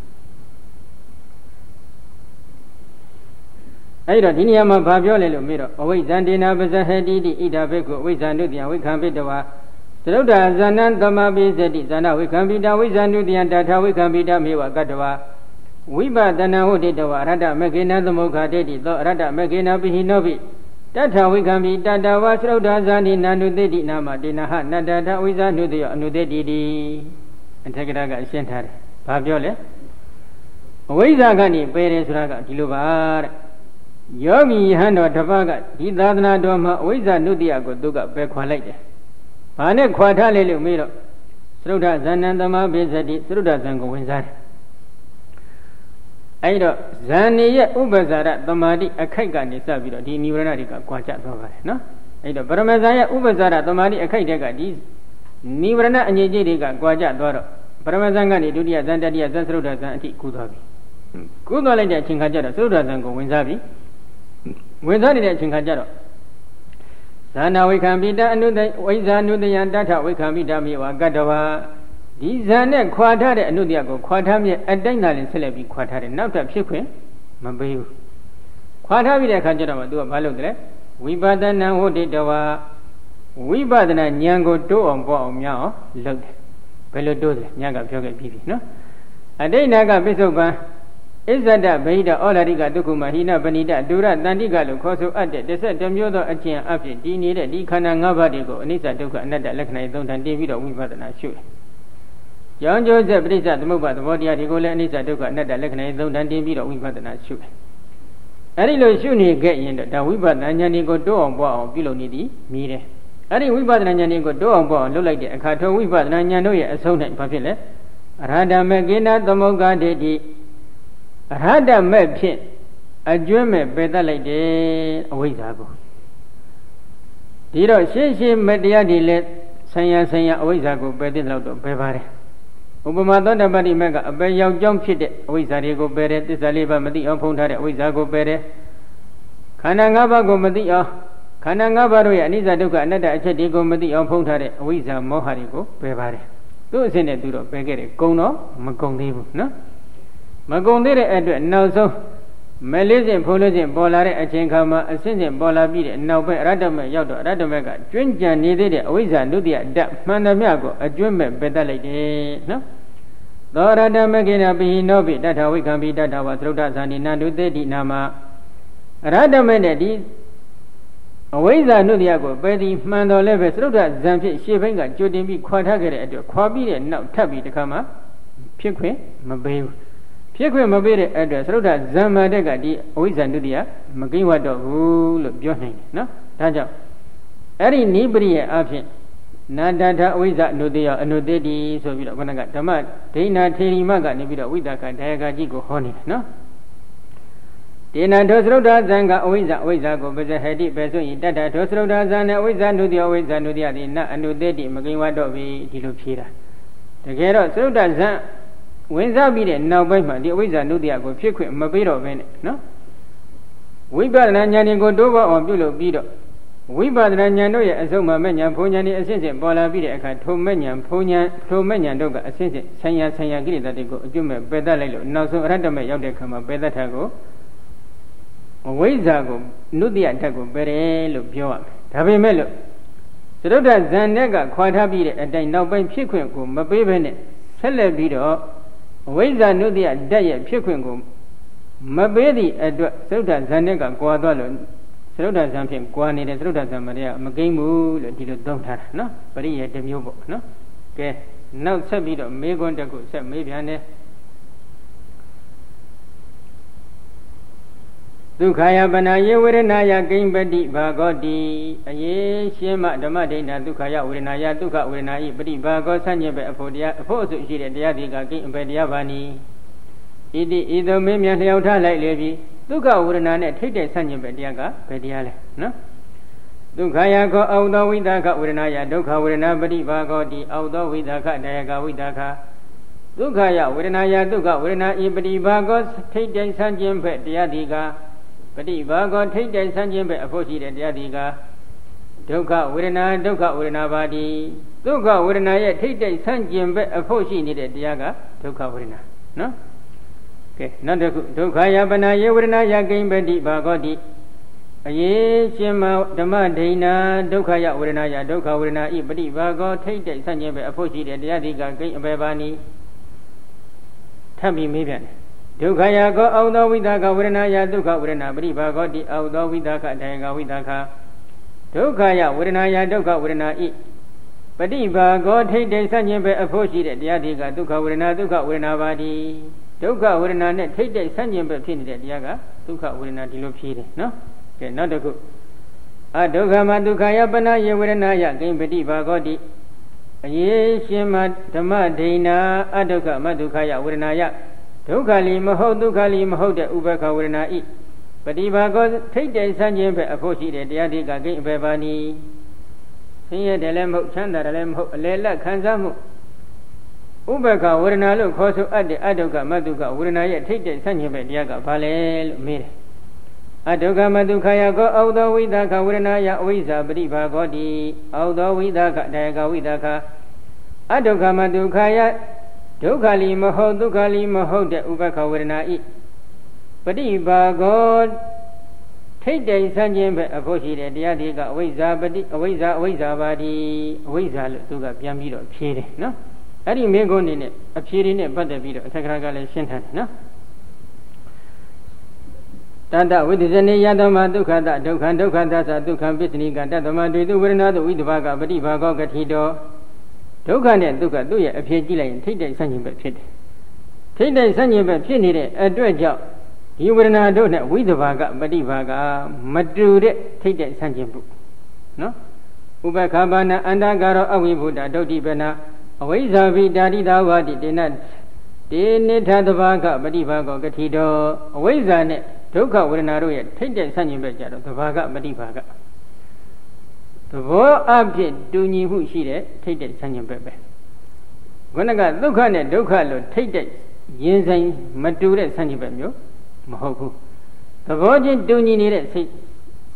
အဲ့တော့ဒီနေရာမှာဘာပြောလဲလို့မေးတော့အဝိဇ္ဇန္တေနာပဇဟတိတိဣဒဘိက္ခုအဝိဇ္ဇန္တုတယဝိခံပိတဝါသရုဒ္ဓဇာနံသမပိစတိဇာနဝိခံပိတဝိဇ္ဇန္တုတယတထဝိခံပိတမေဝကတ္တဝါဝိပဒနာဟုတ်တိတဝါအရတ္တမဂ္ဂေနသမုခာတေတိသောအရတ္တမဂ္ဂေနပိဟိနောပိတထဝိခံပိတတဝါသရုဒ္ဓဇာနိနာနုတေတိနာမတေနဟနတ္တထဝိဇ္ဇနုတယအနုတေတိတိအထက်ကရကအရှင်းထားတယ်ဘာပြောလဲအဝိဇ္ဇကနေပယ်တယ်ဆိုတာကဒီလိုပါတဲ့ယောဂီယဟန်တော်တစ်ပါးကဒီသာသနာတော်မှာအဝိဇ္ဇနုတယကိုသူကပယ်ခွာလိုက်တယ်။ဘာနဲ့ခွာထားလဲလို့မေးတော့သရုဒ္ဓဇာနံသမပိစတိသရုဒ္ဓဇံကိုဝင်စားတယ်။အဲဒီတော့ဇန်နေရဲ့ဥပ္ပဇာရသမာဓိအခိုက်ကနေစပြီးတော့ဒီနိဝရဏတွေကကွာကျသွားပါတယ်နော်။အဲဒီတော့ပရမဇန်ရဲ့ဥပ္ပဇာရသမာဓိအခိုက်တဲ့ကဒီနိဝရဏအငြိကြီးတွေကကွာကျသွားတော့ပရမဇန်ကနေဒုတိယဇန်တတိယဇန်သရုဒ္ဓဇံအထိကူးသွားပြီ။ကူးသွားလိုက်တဲ့အချိန်ခါကျတော့သရုဒ္ဓဇံကိုဝင်စားပြီ။ဝင်စားနေတဲ့အချိန်ခါကျတော့ဇာနာဝိခံပိတအနုတဝိဇာနုတယတထဝိခံပိတမေဝကတ္တဝါဒီဇာနဲ့ခွာထားတဲ့အနုတယကိုခွာထားမြဲအတိုင်းသာလည်းဆက်လက်ပြီးခွာထားတယ်နောက်ထပ်ဖြစ်ခွင့်မပေးဘူးခွာထားပြီးတဲ့အခါကျတော့မှသူကဘာလုပ်တယ်လဲဝိပဿနာဟုတ်တိတဝါဝိပဿနာဉာဏ်ကိုတိုးအောင်ပေါ့အောင်များအောင်လုပ်တယ်ဘယ်လိုတိုးလဲညကပြောခဲ့ပြီးပြီနော်အတိတ်နာကပိဿုပံဣဇဒဗိဒဩလာရိကဒုက္ခမဟိနပဏိတဒုရတန္တိကလို့ခေါ်ဆိုအပ်တဲ့တစ်ဆက်တစ်မျိုးသောအကျင့်အဖြစ်တည်နေတဲ့ဒီခန္ဓာ၅ပါးတွေကိုအနိစ္စဒုက္ခအနတ္တလက္ခဏာသုံးဌာန်တင်ပြီးတော့ဝိပဿနာရှုတယ်။ကြောင်းကျိုးဆက်ပရိစ္ဆသမုပ္ပါသဘောတရားတွေကိုလည်းအနိစ္စဒုက္ခအနတ္တလက္ခဏာသုံးဌာန်တင်ပြီးတော့ဝိပဿနာရှုတယ်။အဲဒီလိုရှုနေခဲ့ရင်တော့ဒါဝိပဿနာဉာဏ်ကိုတိုးအောင်ပွားအောင်ပြုလုပ်နေသည်မြည်တယ်။အဲဒီဝိပဿနာဉာဏ်ကိုတိုးအောင်ပွားအောင်လုပ်လိုက်တဲ့အခါထိုဝိပဿနာဉာဏ်တို့ရဲ့အဆုံး၌ဘာဖြစ်လဲ။အရဟတမေကိနာသမုဂ္ဂဒေတိအရဟတမဲ့ဖြင့်အကျွမ်းမဲ့ပယ်တတ်လိုက်တယ်အဝိဇ္ဇာကိုဒီတော့ရှင်းရှင်းမတရားတွေလဲဆံရဆံရအဝိဇ္ဇာကိုပယ်တဲ့လောက်တော့ပယ်ပါတယ်ဥပမာသောတပတ္တိမကအပယ်ရောက်ကြောင်းဖြစ်တဲ့အဝိဇ္ဇာတွေကိုပယ်တယ်သစ္စာလေးပါးမသိအောင်ဖုံးထားတဲ့အဝိဇ္ဇာကိုပယ်တယ်ခန္ဓာ၅ပါးကိုမသိအောင်ခ khana ngã ba rồi anicca dukkha anatta achetတွေကိုမသိအောင်ဖုံးထားတဲ့အဝိဇ္ဇာမောဟတွေကိုပယ်ပါတယ်သူ့အစဉ်နဲ့သူတော့ပယ်ခဲ့တယ်ကုံတော့မကုံသေးဘူးနော်မကုံသေးတဲ့အတွက်နောက်ဆုံးမလေးစဉ်ဖုံးလို့စဉ်ပေါ်လာတဲ့အချိန်ခါမှာအစဉ်စဉ်ပေါ်လာပြီးတဲ့နောက်ပိုင်းအရတ္တမဲ့ရောက်တော့အရတ္တမဲ့ကကျွင့်ကြံနေသေးတဲ့အဝိဇ္ဇာနုတ္တိယဓာတ်မှန်သမျှကိုအကျွင့်မဲ့ပယ်တတ်လိုက်တယ်နော်သောရတမကိနာပိနောပိတထဝိခံပိတထဝသရုဒ္ဓဇာနိနန္တုတေတိနာမအရတ္တမဲ့နဲ့ဒီအဝိဇ္ဇာနုတ္တိယကိုပယ်သည်မှန်တော်လည်းပဲသရုဒ္ဓဇံဖြစ်ရှေ့ဘက်ကကြိုတင်ပြီးခွာထားခဲ့တဲ့အတွက်ခွာပြီးတဲ့နောက်ထပ်ပြီးတခါမှဖြစ်ခွင့်မပေးဘူးဖြစ်ခွင့်မပေးတဲ့အတွက်သရုဒ္ဓဇံမာတက်ကဒီအဝိဇ္ဇာနုတ္တိယမကိဝတ်တော့ဘူးလို့ပြောနိုင်တယ်နော်ဒါကြောင့်အဲ့ဒီနိပရိယအဖြစ်နာတထအဝိဇ္ဇအနုတ္တိယအနုတ္တိဆိုပြီးတော့ခဏကဓမ္မဒိဋ္ဌာထေရီမကနေပြီးတော့ဝိသကဒါယကကြီးကိုဟောနေတယ်နော်ဒေနဒောသရုဒ္ဓဇံကအဝိဇ္ဇအဝိဇ္ဇကိုပဇဟတိပဲဆိုရင်တတ္ထဒောသရုဒ္ဓဇံနဲ့အဝိဇ္ဇနုတ္တိယအဝိဇ္ဇနုတ္တိယဒီနအနုတ္တိမကိဝတ်တော့ပြီဒီလိုဖြေတာတကယ်တော့သရုဒ္ဓဇံဝင်စားပြီးတဲ့နောက်ပိုင်းမှာဒီအဝိဇ္ဇနုတ္တိယကိုဖြစ်ခွင့်မပေးတော့ဘဲနဲ့နော်ဝိပဿနာဉာဏ်ကိုတိုးပေါ်အောင်ပြုလုပ်ပြီးတော့ဝိပဿနာဉာဏ်တို့ရဲ့အစုံမှာမဲ့ဉာဏ်ဖုံဉာဏ်ဒီအစစ်စစ်ပေါ်လာပြီးတဲ့အခါထိုမဲ့ဉာဏ်ဖုံဉာဏ်ထိုမဲ့ဉာဏ်တို့ကအစစ်စစ်ဆံရဆံရကိလေသာတွေကိုအကျွတ်မဲ့ပယ်တတ်လိုက်လို့နောက်ဆုံးအရတ္တမဲ့ရောက်တဲ့အခါမှာပယ်တတ်တာကိုအဝိဇ္ဇာကိုနုတ္တိယဓာတ်ကိုပယ်တယ်လို့ပြောရမယ်ဒါပေမဲ့လို့သရုဒ္ဓဇံနဲ့ကခွာထားပြီးတဲ့အတိုင်းနောက်ပိုင်းဖြစ်ခွင့်ကိုမပေးဘဲနဲ့ဆက်လက်ပြီးတော့အဝိဇ္ဇာနုတ္တိယဓာတ်ရဲ့ဖြစ်ခွင့်ကိုမပေးသည့်အတွက်သရုဒ္ဓဇံနဲ့ကကွာသွားလို့သရုဒ္ဓဇံဖြင့်ကွာနေတဲ့သရုဒ္ဓဇံမတွေကမကိမ့်ဘူးလို့ဒီလိုသုံးထားတာနော်ပရိယေတစ်မျိုးပေါ့နော်ကဲနောက်ဆက်ပြီးတော့မေးခွန်းတစ်ခုဆက်မေးပြန်တယ်ဒုက္ခယပနာယေဝေဒနာယကိမ္ပတိဘာဂောတိအယေရှင်းမဓမ္မဒိဋ္ဌဒုက္ခယဝေဒနာယဒုက္ခဝေဒနာဤပฏิဘာဂောဆန့်ကျင်ပဲအဖို့တရားအဖို့အစုရှိတဲ့တရားဒီကကိမ့်အပေတရားပါနီဣတိဤသို့မင်းမြန်လျှောက်ထားလိုက်လေပြီဒုက္ခဝေဒနာနဲ့ထိတ်တဲ့ဆန့်ကျင်ပဲတရားကဘယ်တရားလဲနော်ဒုက္ခယကောအောက်သောဝိသကဝေဒနာယဒုက္ခဝေဒနာပฏิဘာဂောတိအောက်သောဝိသကတယကဝိသကဒုက္ခယဝေဒနာယဒုက္ခဝေဒနာဤပฏิဘာဂောထိတ်တဲ့ဆန့်ကျင်ပဲတရားဒီကပฏิဘာဂောထိတ်တဲ့ဆန့်ကျင်ပဲအဖို့ရှိတဲ့တရားဒီကဒုက္ခဝေဒနာဒုက္ခဝေဒနာပါတိဒုက္ခဝေဒနာရဲ့ထိတ်တဲ့ဆန့်ကျင်ပဲအဖို့ရှိနေတဲ့တရားကဒုက္ခဝေဒနာနော်ကဲနောက်တစ်ခုဒုက္ခယပနာယေဝေဒနာယကိမ္ပတိဘာဂောတိအယေရှင်မဓမ္မဒိဋ္ဌာဒုက္ခယဝေဒနာယဒုက္ခဝေဒနာဤပฏิဘာဂောထိတ်တဲ့ဆန့်ကျင်ပဲအဖို့ရှိတဲ့တရားဒီကကိမ့်အပေပါနီထပ်ပြီးမေးပြန်တယ်ဒုက္ခယကောအောက်သောဝိသကဝေဒနာယဒုက္ခဝေဒနာပฏิဘာဂောတိအောက်သောဝိသကတယကဝိသကဒုက္ခယဝေဒနာယဒုက္ခဝေဒနာဤပฏิဘာဂောထိတ်တဲ့ဆန့်ကျင်ပဲအဖို့ရှိတဲ့တရားဒီကဒုက္ခဝေဒနာဒုက္ခဝေဒနာပါတိဒုက္ခဝေဒနာနဲ့ထိတ်တဲ့ဆန့်ကျင်ပဲဖြစ်နေတဲ့တရားကဒုက္ခဝေဒနာဒီလိုဖြေတယ်နော်ကဲနောက်တစ်ခုအဒုက္ခမဒုက္ခယပနာယေဝေဒနာယကိမ္ပတိဘာဂောတိအယေရှင်မဓမ္မဒိဏအဒုက္ခမဒုက္ခယဝေဒနာယဒုက္ခလီမဟုတ်ဒုက္ခလီမဟုတ်တဲ့ဥပ္ပခဝေဒနာဤပฏิဘာဂောထိတ်တဲ့ဆန့်ကျင်ပဲအဖို့ရှိတဲ့တရားဒီကကိမ့်အပေပါနီဆင်းရဲတယ်လည်းမဟုတ်ချမ်းသာတယ်လည်းမဟုတ်အလယ်လက်ခံစားမှုဥပ္ပခဝေဒနာလို့ခေါ်ဆိုအပ်တဲ့အဒုက္ခမဒုက္ခဝေဒနာရဲ့ထိတ်တဲ့ဆန့်ကျင်ပဲတရားကဘာလဲလို့မေးတယ်အဒုက္ခမဒုက္ခယကောအောက်သောဝိသကဝေဒနာယအဝိဇ္ဇာပฏิဘာဂောတိအောက်သောဝိသကတယကဝိသကအဒုက္ခမဒုက္ခယဒုက္ခလီမဟုတ်ဒုက္ခလီမဟုတ်တဲ့ဥပ္ပခဝေဒနာဤပฏิဘာဂောထိတ်တဲ့ဆန့်ကျင်ပဲအဖို့ရှိတဲ့တရားဒီကအဝိဇ္ဇာပฏิအဝိဇ္ဇာအဝိဇ္ဇာပါတိအဝိဇ္ဇာလို့သူကပြန်ပြီးတော့ဖြေတယ်နော်အဲ့ဒီမေခွန်းနေနဲ့အဖြေတွေနဲ့ပတ်သက်ပြီးတော့အခက်ခရကလည်းရှင်းထားတယ်နော်တတဝိသဇနေယတမဒုက္ခတဒုက္ခဒုက္ခသသဒုက္ခပစ္စနိကတတမတွေ့သူဝေဒနာတို့ဝိသဘာကပฏิဘာဂောကတိတောဒုက္ခနဲ့ဒုက္ခသူ့ရဲ့အဖြစ်ကြည့်လိုက်ရင်ထိတ်တဲ့ဆန့်ကျင်ဘက်ဖြစ်တယ်ထိတ်တဲ့ဆန့်ကျင်ဘက်ဖြစ်နေတဲ့အတွက်ကြောင့်ဒီဝေဒနာတို့နဲ့ဝိသဘာကပฏิဘာကမတူတဲ့ထိတ်တဲ့ဆန့်ကျင်မှုနော်ဥပ္ပခါဘာနာအန္တကာရောအဝိဘုဒ္ဓဒုဋ္ဌိပနာအဝိဇ္ဇာပိတာတိတာဝတိတေနတေနိထသဘာကပฏิဘာကောကတိတောအဝိဇ္ဇာနဲ့ဒုက္ခဝေဒနာတို့ရဲ့ထိတ်တဲ့ဆန့်ကျင်ဘက်ကြတော့သဘာကပฏิဘာကသဘောအဖြစ်တူညီမှုရှိတဲ့ထိတ်တဲ့ဆန့်ကျင်ဘက်ပဲခုနကဒုက္ခနဲ့ဒုက္ခလို့ထိတ်တဲ့ရင်ဆိုင်မတူတဲ့ဆန့်ကျင်ဘက်မျိုးမဟုတ်ဘူးသဘောချင်းတူညီနေတဲ့စိတ်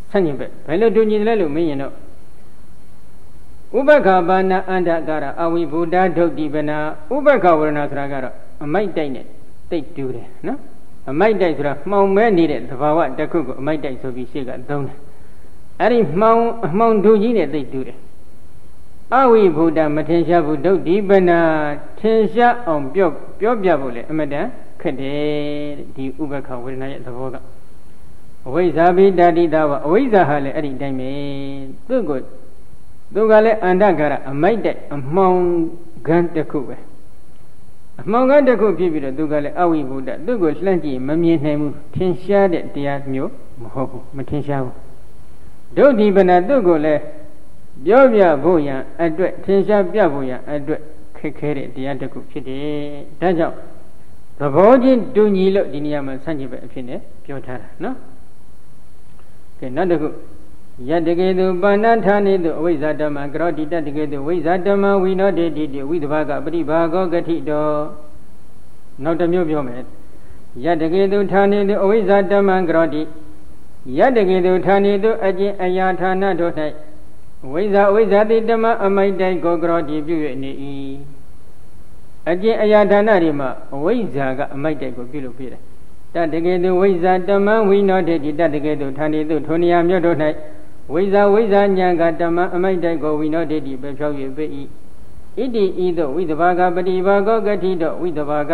ဆန့်ကျင်ဘက်ဘယ်လိုတူညီတယ်လို့မင်းရင်တော့ဥပက္ခဘာနာအန္တကာရအဝိဘုဒ္ဓဒုတ်တိပနာဥပက္ခဝရဏဆိုတာကတော့အမိုက်တိုက်နဲ့တိတ်တူးတယ်နော်အမိုက်တိုက်ဆိုတာမှောင်မဲနေတဲ့သဘာဝတစ်ခုကိုအမိုက်တိုက်ဆိုပြီးရှေ့ကသုံးတယ်အဲ့ဒီမှောင်အမှောင်ဒုကြီးနဲ့တိတ်တူးတယ်အဝိဘုဒ္ဓမထင်ရှားဘူးဒုတ်တိပနာထင်ရှားအောင်ပြောပြောပြဖို့လေအမတန်ခက်တယ်ဒီဥပက္ခဝေဒနာရဲ့သဘောကအဝိဇ္ဇာပိတတိတဝအဝိဇ္ဇာဟာလည်းအဲ့ဒီတိုင်းပဲသူ့ကိုသူကလည်းအန္တကာရအမိုက်တိုက်အမှောင်ကန်းတစ်ခုပဲအမှောင်ကန်းတစ်ခုဖြစ်ပြီးတော့သူကလည်းအဝိဘုဒ္ဓသူ့ကိုလှမ်းကြည့်မမြင်နိုင်ဘူးထင်ရှားတဲ့တရားမျိုးမဟုတ်ဘူးမထင်ရှားဘူးဒုတိပနာသူ့ကိုလည်းပြောပြဖို့ရန်အတွက်ထင်ရှားပြဖို့ရန်အတွက်ခက်ခဲတဲ့တရားတစ်ခုဖြစ်တယ်ဒါကြောင့်သဘောချင်းတူညီလို့ဒီနေရာမှာဆန့်ကျင်ဘက်အဖြစ်နဲ့ပြောထားတာနော်ကဲနောက်တစ်ခုယတကေတုပါဏဌာနေတုအဝိဇ္ဇာဓမ္မကရောတိတတကေတုဝိဇ္ဇာဓမ္မဝိနောတေတိတိဝိသဘာကပရိဘာဂောဂတိတောနောက်တစ်မျိုးပြောမယ်ယတကေတုဌာနေတုအဝိဇ္ဇာဓမ္မကရောတိယတကေတုဌာနေတုအကျင့်အရာဌာနတို့၌ဝိဇ္ဇာဝိဇ္ဇာတိဓမ္မအမိုက်တိုက်ကိုကရောတိပြု၍နေ၏အကျင့်အရာဌာနတွေမှာအဝိဇ္ဇာကအမိုက်တိုက်ကိုပြုလုပ်ပြတယ်တတကေတုဝိဇ္ဇာဓမ္မဝိနောတေတိတတကေတုဌာနေတုထိုနေရာမြို့တို့၌ဝိဇ္ဇာဝိဇ္ဇာဉာဏ်ကဓမ္မအမိုက်တိုက်ကိုဝိနောတေတိပဲဖြောက်၍ပေ၏ဣတိဤသို့ဝိသဘာကပฏิဘာဂောဂတိတောဝိသဘာကဣ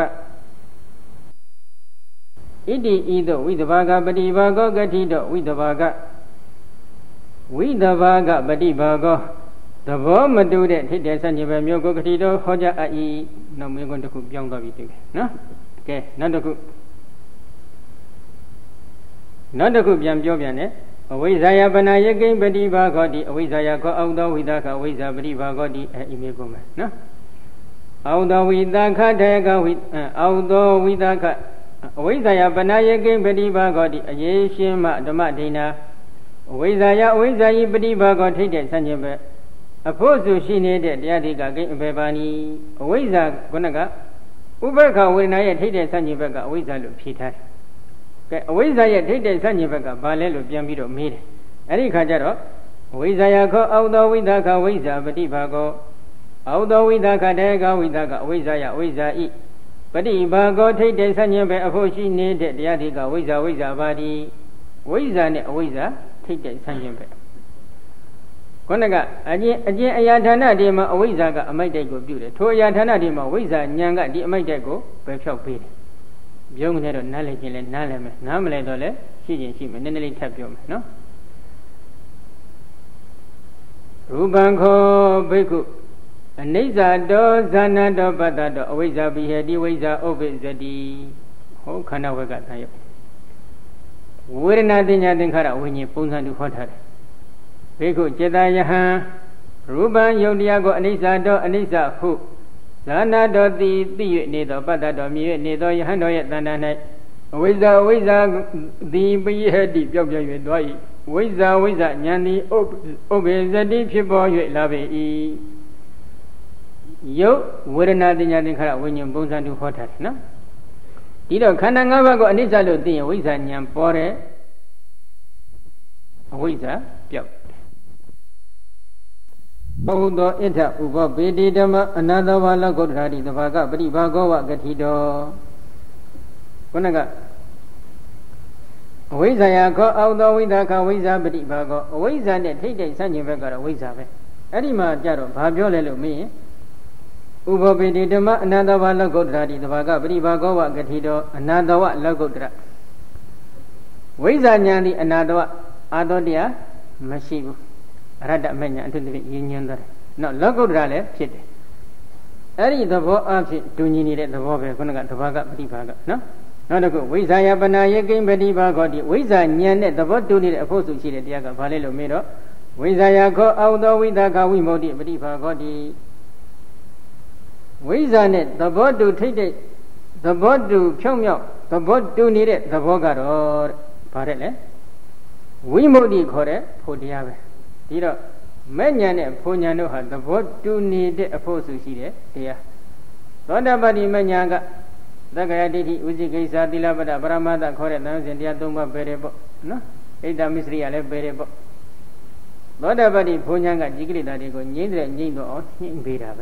တိဤသို့ဝိသဘာကပฏิဘာဂောဂတိတောဝိသဘာကဝိသဘာကပฏิဘာဂောသဘောမတူတဲ့ထိတဲ့ဆန့်ကျင်ဘက်မျိုးကိုဂတိတောဟောကြားအပ်၏နောက်မျိုးကွန်းတစ်ခုပြောင်းသွားပြီတွေ့တယ်နော်ကဲနောက်တစ်ခုနောက်တစ်ခုပြန်ပြောပြန်တယ်အဝိဇ္ဇာယပနာယကိပฏิဘာဂောတိအဝိဇ္ဇာယခောအောက်သောဝိသကဝိဇ္ဇာပฏิဘာဂောတိအဲဤမျိုးကုန်မယ်နော်အောက်သောဝိသကတေကဝိအောက်သောဝိသကအဝိဇ္ဇာယပနာယကိပฏิဘာဂောတိအယေရှင်းမဓမ္မဒိနာအဝိဇ္ဇာယအဝိဇ္ဇာယပฏิဘာဂောထိတ်တဲ့ဆန့်ကျင်ဘက်အဖို့စုရှိနေတဲ့တရားဒီကကိအဘေပါနီအဝိဇ္ဇာခုနကဥပ္ပခဝေဒနာရဲ့ထိတ်တဲ့ဆန့်ကျင်ဘက်ကအဝိဇ္ဇာလို့ဖြေထားတယ်ကဲအဝိဇ္ဇာရဲ့ထိတ်တဲ့ဆန့်ကျင်ဘက်ကဘာလဲလို့ပြန်ပြီးတော့မေးတယ်အဲ့ဒီခါကျတော့အဝိဇ္ဇာယခောအောက်သောဝိသကဝိဇ္ဇာပฏิဘာဂောအောက်သောဝိသကတေကဝိသကအဝိဇ္ဇာယဝိဇ္ဇာဤပฏิဘာဂောထိတ်တဲ့ဆန့်ကျင်ဘက်အဖို့ရှိနေတဲ့တရားဒီကဝိဇ္ဇာဝိဇ္ဇာပါတိဝိဇ္ဇာနဲ့အဝိဇ္ဇာထိတ်တဲ့ဆန့်ကျင်ဘက်ခုနကအကျင့်အကျင့်အရာဌာနတွေမှာအဝိဇ္ဇာကအမိုက်တိုက်ကိုပြုတယ်ထိုအရာဌာနတွေမှာဝိဇ္ဇာဉာဏ်ကဒီအမိုက်တိုက်ကိုပဲဖြောက်ပေးတယ်ပြောနေတော့နားလည်ခြင်းလဲနားလည်မယ်နားမလဲတော့လဲရှိခြင်းရှိမယ်နည်းနည်းလေးထပ်ပြောမယ်နော်ရူပံခောဘိက္ခုအနိစ္စတောဇာနတောပတ္တတောအဝိဇ္ဇာပိဟတိဝိဇ္ဇာဥပ္ပဇ္ဇတိဟောခန္ဓာဝက်ကသာယဝေဒနာတင်ညာသင်္ခါရဝိညာဉ်ပုံစံတူဟောထားတယ်ဘိက္ခုจิตယဟံရူပံယုတ်တရားကိုအနိစ္စတောအနိစ္စဟုဇာနာတော်တိသိ၍နေသောပတ္တတော်မြည်၍နေသောယဟန်တော်ရဲ့တဏ္ဍာ၌အဝိဇ္ဇာဝိဇ္ဇာသည်ပိယဟတိပြောက်ပြ၍သွား၏ဝိဇ္ဇာဝိဇ္ဇာဉာဏ်သည်ဥပ္ပေဇတိဖြစ်ပေါ်၍လာပေ၏ယုတ်ဝေဒနာတင်ညာသင်္ခါရဝိညာဉ်ပုံစံတူဟောထားတယ်နော်ဒီတော့ခန္ဓာ၅ပါးကိုအနိစ္စလို့သိရင်ဝိဇ္ဇာဉာဏ်ပေါ်တယ်အဝိဇ္ဇာပြောက်ဘုဒ္ဓဣဋ္ဌဥပပေတိဓမ္မအနာတဘာလကုတ္တရာတိသဘာကပရိဘာဂောဝဂတိတောခုနကအဝိဇ္ဇာယခောအောက်သောဝိသကဝိဇ္ဇာပရိဘာဂောအဝိဇ္ဇာနဲ့ထိတ်ထိတ်ဆန့်ကျင်ဘက်ကတော့ဝိဇ္ဇာပဲအဲ့ဒီမှာကြတော့ဘာပြောလဲလို့မေးရင်ဥပပေတိဓမ္မအနာတဘာလကုတ္တရာတိသဘာကပရိဘာဂောဝဂတိတောအနာတဝလကုတ္တရဝိဇ္ဇာဉာဏ်ဒီအနာတဝအာတောတရားမရှိဘူးအရတ္တမဉ္ဇဉ်အထုတည်းရင်းညွှန်းသွားတယ်။နောက်လောကုတ္တရာလည်းဖြစ်တယ်။အဲ့ဒီသဘောအဖြစ်တူညီနေတဲ့သဘောပဲခုနကတဘာကပฏิဘာကနော်။နောက်တစ်ခုဝိဇ္ဇာယပနာယေကိပฏิဘာဂောတိဝိဇ္ဇာဉာဏ်နဲ့သဘောတူနေတဲ့အဖို့စုရှိတဲ့တရားကဘာလဲလို့မေးတော့ဝိဇ္ဇာယခောအောက်သောဝိသကဝိမု ക്തി ပฏิဘာဂောတိဝိဇ္ဇာနဲ့သဘောတူထိတ်တဲ့သဘောတူဖြုံ့မြောက်သဘောတူနေတဲ့သဘောကတော့ဘာတဲ့လဲဝိမု ക്തി ခေါ်တဲ့ဖို့တရားပဲဒီတော့မဲ့ညာနဲ့ဘုံညာတို့ဟာသဘောတူနေတဲ့အဖို့စုရှိတဲ့တရားသောတာပတိမညာကသက္ကရာဒိဋ္ဌိဥစိကိစ္စသီလပဒပရမတ္တခေါ်တဲ့သံဃာစဉ်တရားသုံးပါးပဲတယ်ပေါ့နော် Ida Misri ale Berebo Loda Badi Punyanga Jigita Digo Nidra Nido in Birabe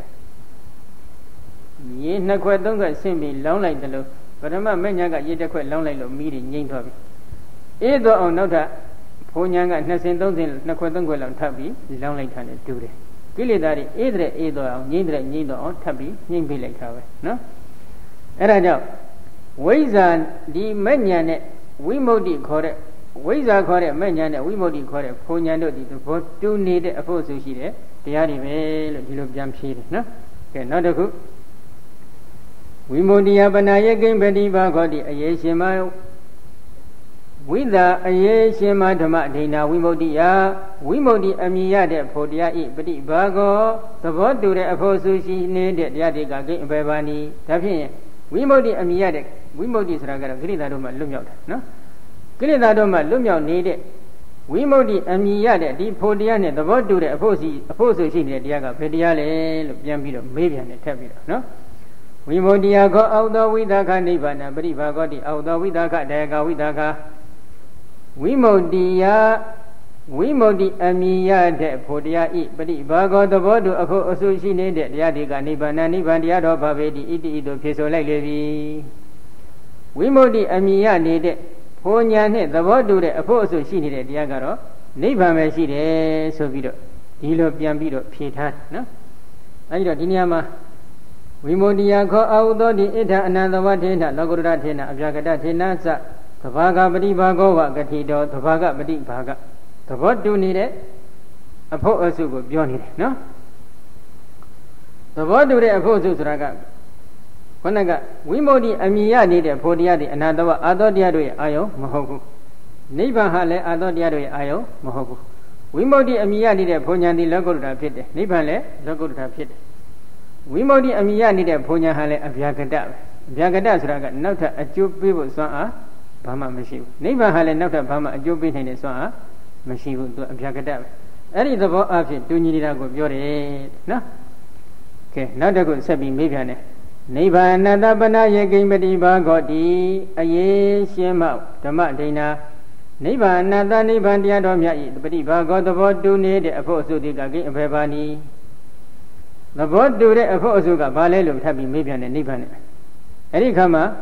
Yin Naquadunga Simbi long like the low but a man Menyaga Yeta quite long like the meeting Yin Toby either or Nota Punyanga Nasin Dozin Naquadunga on Tabi long like Tana do it Gilidari either either Nidra Nido on Tabi Yin be like Tabe no and I know Wazan the Menyane we modi correct Waza correct Menyane we modi correct Punyando the boat do need a full sushi there the Arivel you look jump sheet no okay not a good We Modia Banaya game Betty Bagodi, a yeshima with the a yeshima Dhamma, we Modia, we Modi Amia de Podia eat Betty Bago, the boat do the apostle she needed Yadiga game Bevani, Tapian, we Modi Amia de, we Modi Raga, Gridadoma Lumia, no? Gridadoma Lumia needed. We Modi Amia de Di Podiane, the boat do the apostle she needed Yaga, Pediale, Yambito, maybe and a tablet, no? We Modia go out the Widaka Nibana, Briva got the out the Widaka, Daga Widaka. We Modia, we Modi Amia de Podia eat, but if I got the board of associated Yadiga Nibana, Nibandia of Babedi, eat the Piso like Levi. We Modi Amia needed Ponyane, the board do the associated Yagaro, Nibama Side, so video. Dilo Piambito, Pietan, no? I don't know. We Modia go out the Ita another Watina, Laguratina, Jagadatina, the Vaga Badiba Gova, Gatido, the Vaga Badi Vaga. The what do need it? A poasugo, Johnny, no? The what do they oppose to Raga? Wanaga, we Modi Amia needed Podiadi, another other diadwe, Ayo, Mohoku. Neighbor Hale, other diadwe, Ayo, Mohoku. We Modi Amia needed Ponyandi Lagura Pit, Nibale, Lagura Pit. We Modi Amia needed Ponya Hale of Yagada. Yagadas Raga, not a Jew people saw Bama machine. Neighbor Hale, not a Bama, a Jew behind the saw machine of Yagada. That is about after doing it out of your head. No? Okay, not a good Sabi Miviane. Neighbor another Banaya game Badiba Godi, a ye, Shema, Dhamma Dina. Neighbor another neighbor Diadomia, Badiba got the board do need a post to the Gagi of Bevani. The board do it a Posuga, Balelu, Tabi, Mibian and Niban. Ericama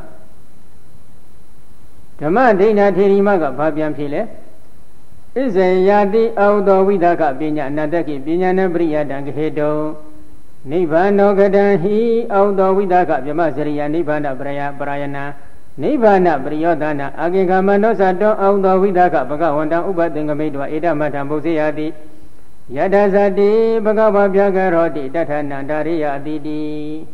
Dhamma Dina Tirimaga, Babian Pile is a Yadi outdoor Widaka, Binya, Nadaki, Binyana Bria, Dangedo, Niban Nogadan, he outdoor Widaka, Yamasaria, Nibana, Bria, Briana, Nibana, Briodana, Agigamanos, outdoor Widaka, Bagawanda, Uba, Dingamedwa, Ida Matamboseadi. Yadazadi Bhagava Byagarodi Datana Dariya Didi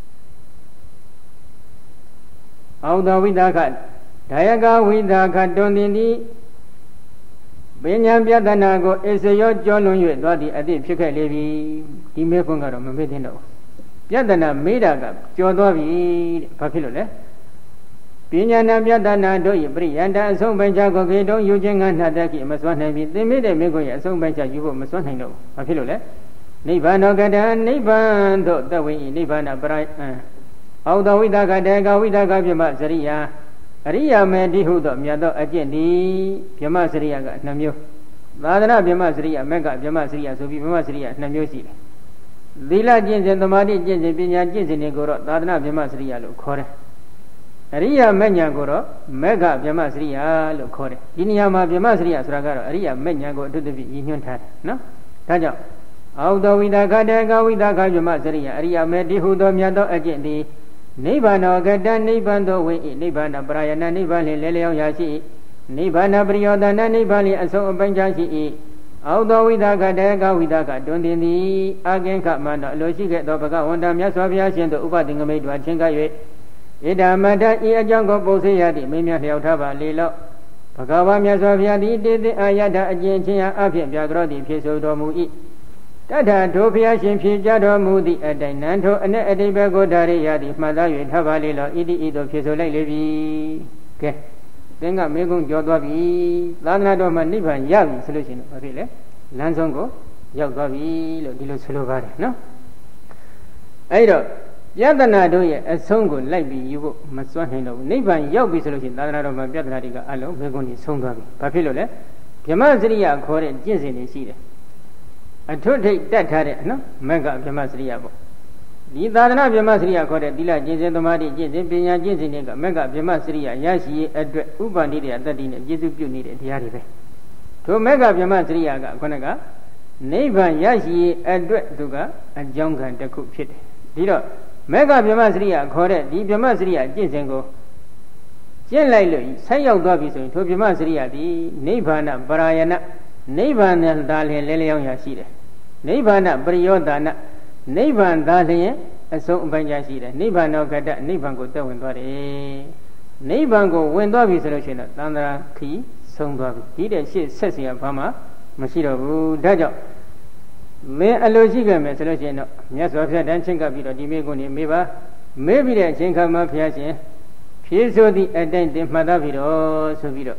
Auda Vidaka Dayaga Vidaka Dondini Benyam Yadanago is a yacht John Yu Dodi Adi Pika Levi Dimefungaro Medino Yadana Medaga Jodovi Papilole Pinyana Yadana do Ibri and so Benjago Gedo Eugene and Nadaki Maswana, they made a Megoya, so Benja you must want to know. A pilule. Nibano Gadan, Niban, the way Nibana bright. Although we daga daga, we daga Yamazaria. Ria Medihu, Miado Agendi, Yamazaria, Namu. Ladana Yamazaria, Mega Yamazaria, so Yamazaria, Namusi. Lila Jins and the Madi Jins and Pinya Jins in Negoro, Ladana Yamazaria, Kore. Ria Menyagoro, Mega Yamasria, Locore. Inyama Yamasria, Sragaro, Ria Menyago to the Union Tat, no? Taja. Although we daga daga, we daga Yamasria, Ria Medihu, Miado Agendi, Nibano Gadan, Nibando, we Nibana Briana, Nibali, Leleo Yashi, Nibana Brioda, Nibali, and so Benjashi. Although we daga daga, we daga, don't in the again Katmana, Loshika, Dobaga, one dam Yaswavia, and the Ubading made one Chingaye. Ida Mada Iajango Bosiadi, Mimia Hiotava, Lilo, Pagava Miasaviadi did the Ayada Agentia Apian Jagrodi, Piso Domui. Tata Topia Shimpi Jado Mudi, a Dinanto, and a Debago Dariadi, Madawi, Havalilo, Idi Ido Piso Levi. Okay. Then I make on Jodovi, Lanado Manivan, Yavi solution, okay, Lanzongo, Yogavi, Lilo Slovari, no? Aido. ယတနာတို့ရဲ့အဆုံးကိုလိုက်ပြီးယူဖို့မစွမ်းနိုင်တော့ဘူးနိဗ္ဗာန်ရောက်ပြီဆိုလို့ရှိရင်သာသနာတော်မှာပြဿနာတွေကအလုံးဘေကုန်းကြီးဆုံးသွားပြီဘာဖြစ်လို့လဲဗြဟ္မစရိယခေါ်တဲ့ကျင့်စဉ်တွေရှိတယ်အထွတ်ထိပ်တတ်ထားတဲ့နော်မက်ကဗြဟ္မစရိယပေါ့ဒီသာသနာဗြဟ္မစရိယခေါ်တဲ့သီလကျင့်စဉ်သမာဓိကျင့်စဉ်ပညာကျင့်စဉ်တွေကမက်ကဗြဟ္မစရိယရရှိရေးအတွက်ဥပ္ပန္တိတယတတ္တိနဲ့ကျေစုပြုနေတဲ့တရားတွေပဲထိုမက်ကဗြဟ္မစရိယကခုနကနိဗ္ဗာန်ရရှိရေးအတွက်သူကအကြောင်းခံတစ်ခုဖြစ်တယ်ဒီတော့မက်ကဗြဟ္မစရိယခေါ်တဲ့ဒီဗြဟ္မစရိယကျင့်စဉ်ကိုကျင့်လိုက်လို့ဆက်ရောက်သွားပြီဆိုရင်ထိုဗြဟ္မစရိယဒီနိဗ္ဗာန်ပရာယနာနိဗ္ဗာန်နဲ့သာလျှင်လဲလျောင်းရာရှိတယ်နိဗ္ဗာန်ပရိယောဒါနနိဗ္ဗာန်သာလျှင်အဆုံးအပိုင်းကြရှိတယ်နိဗ္ဗာန်တော်ကတ္တနိဗ္ဗာန်ကိုတက်ဝင်သွားတယ်နိဗ္ဗာန်ကိုဝင်သွားပြီဆိုလို့ရှိရင်တော့သန္တာခီဆုံးသွားပြီဒီတဲ့ရှေ့ဆက်เสียဘာမှမရှိတော့ဘူးဒါကြောင့်မင်းအလိုရှိခဲ့မယ်ဆိုလို့ရှိရင်တော့မြတ်စွာဘုရားတန်းချင်းကပ်ပြီးတော့ဒီမေကုန်းနေမေးပါမေးပြီးတဲ့အချိန်ခါမှာဘုရားရှင်ဖြေဆိုသည့်အတိုင်းတင်မှတ်သားပြီးတော့ဆိုပြီးတော့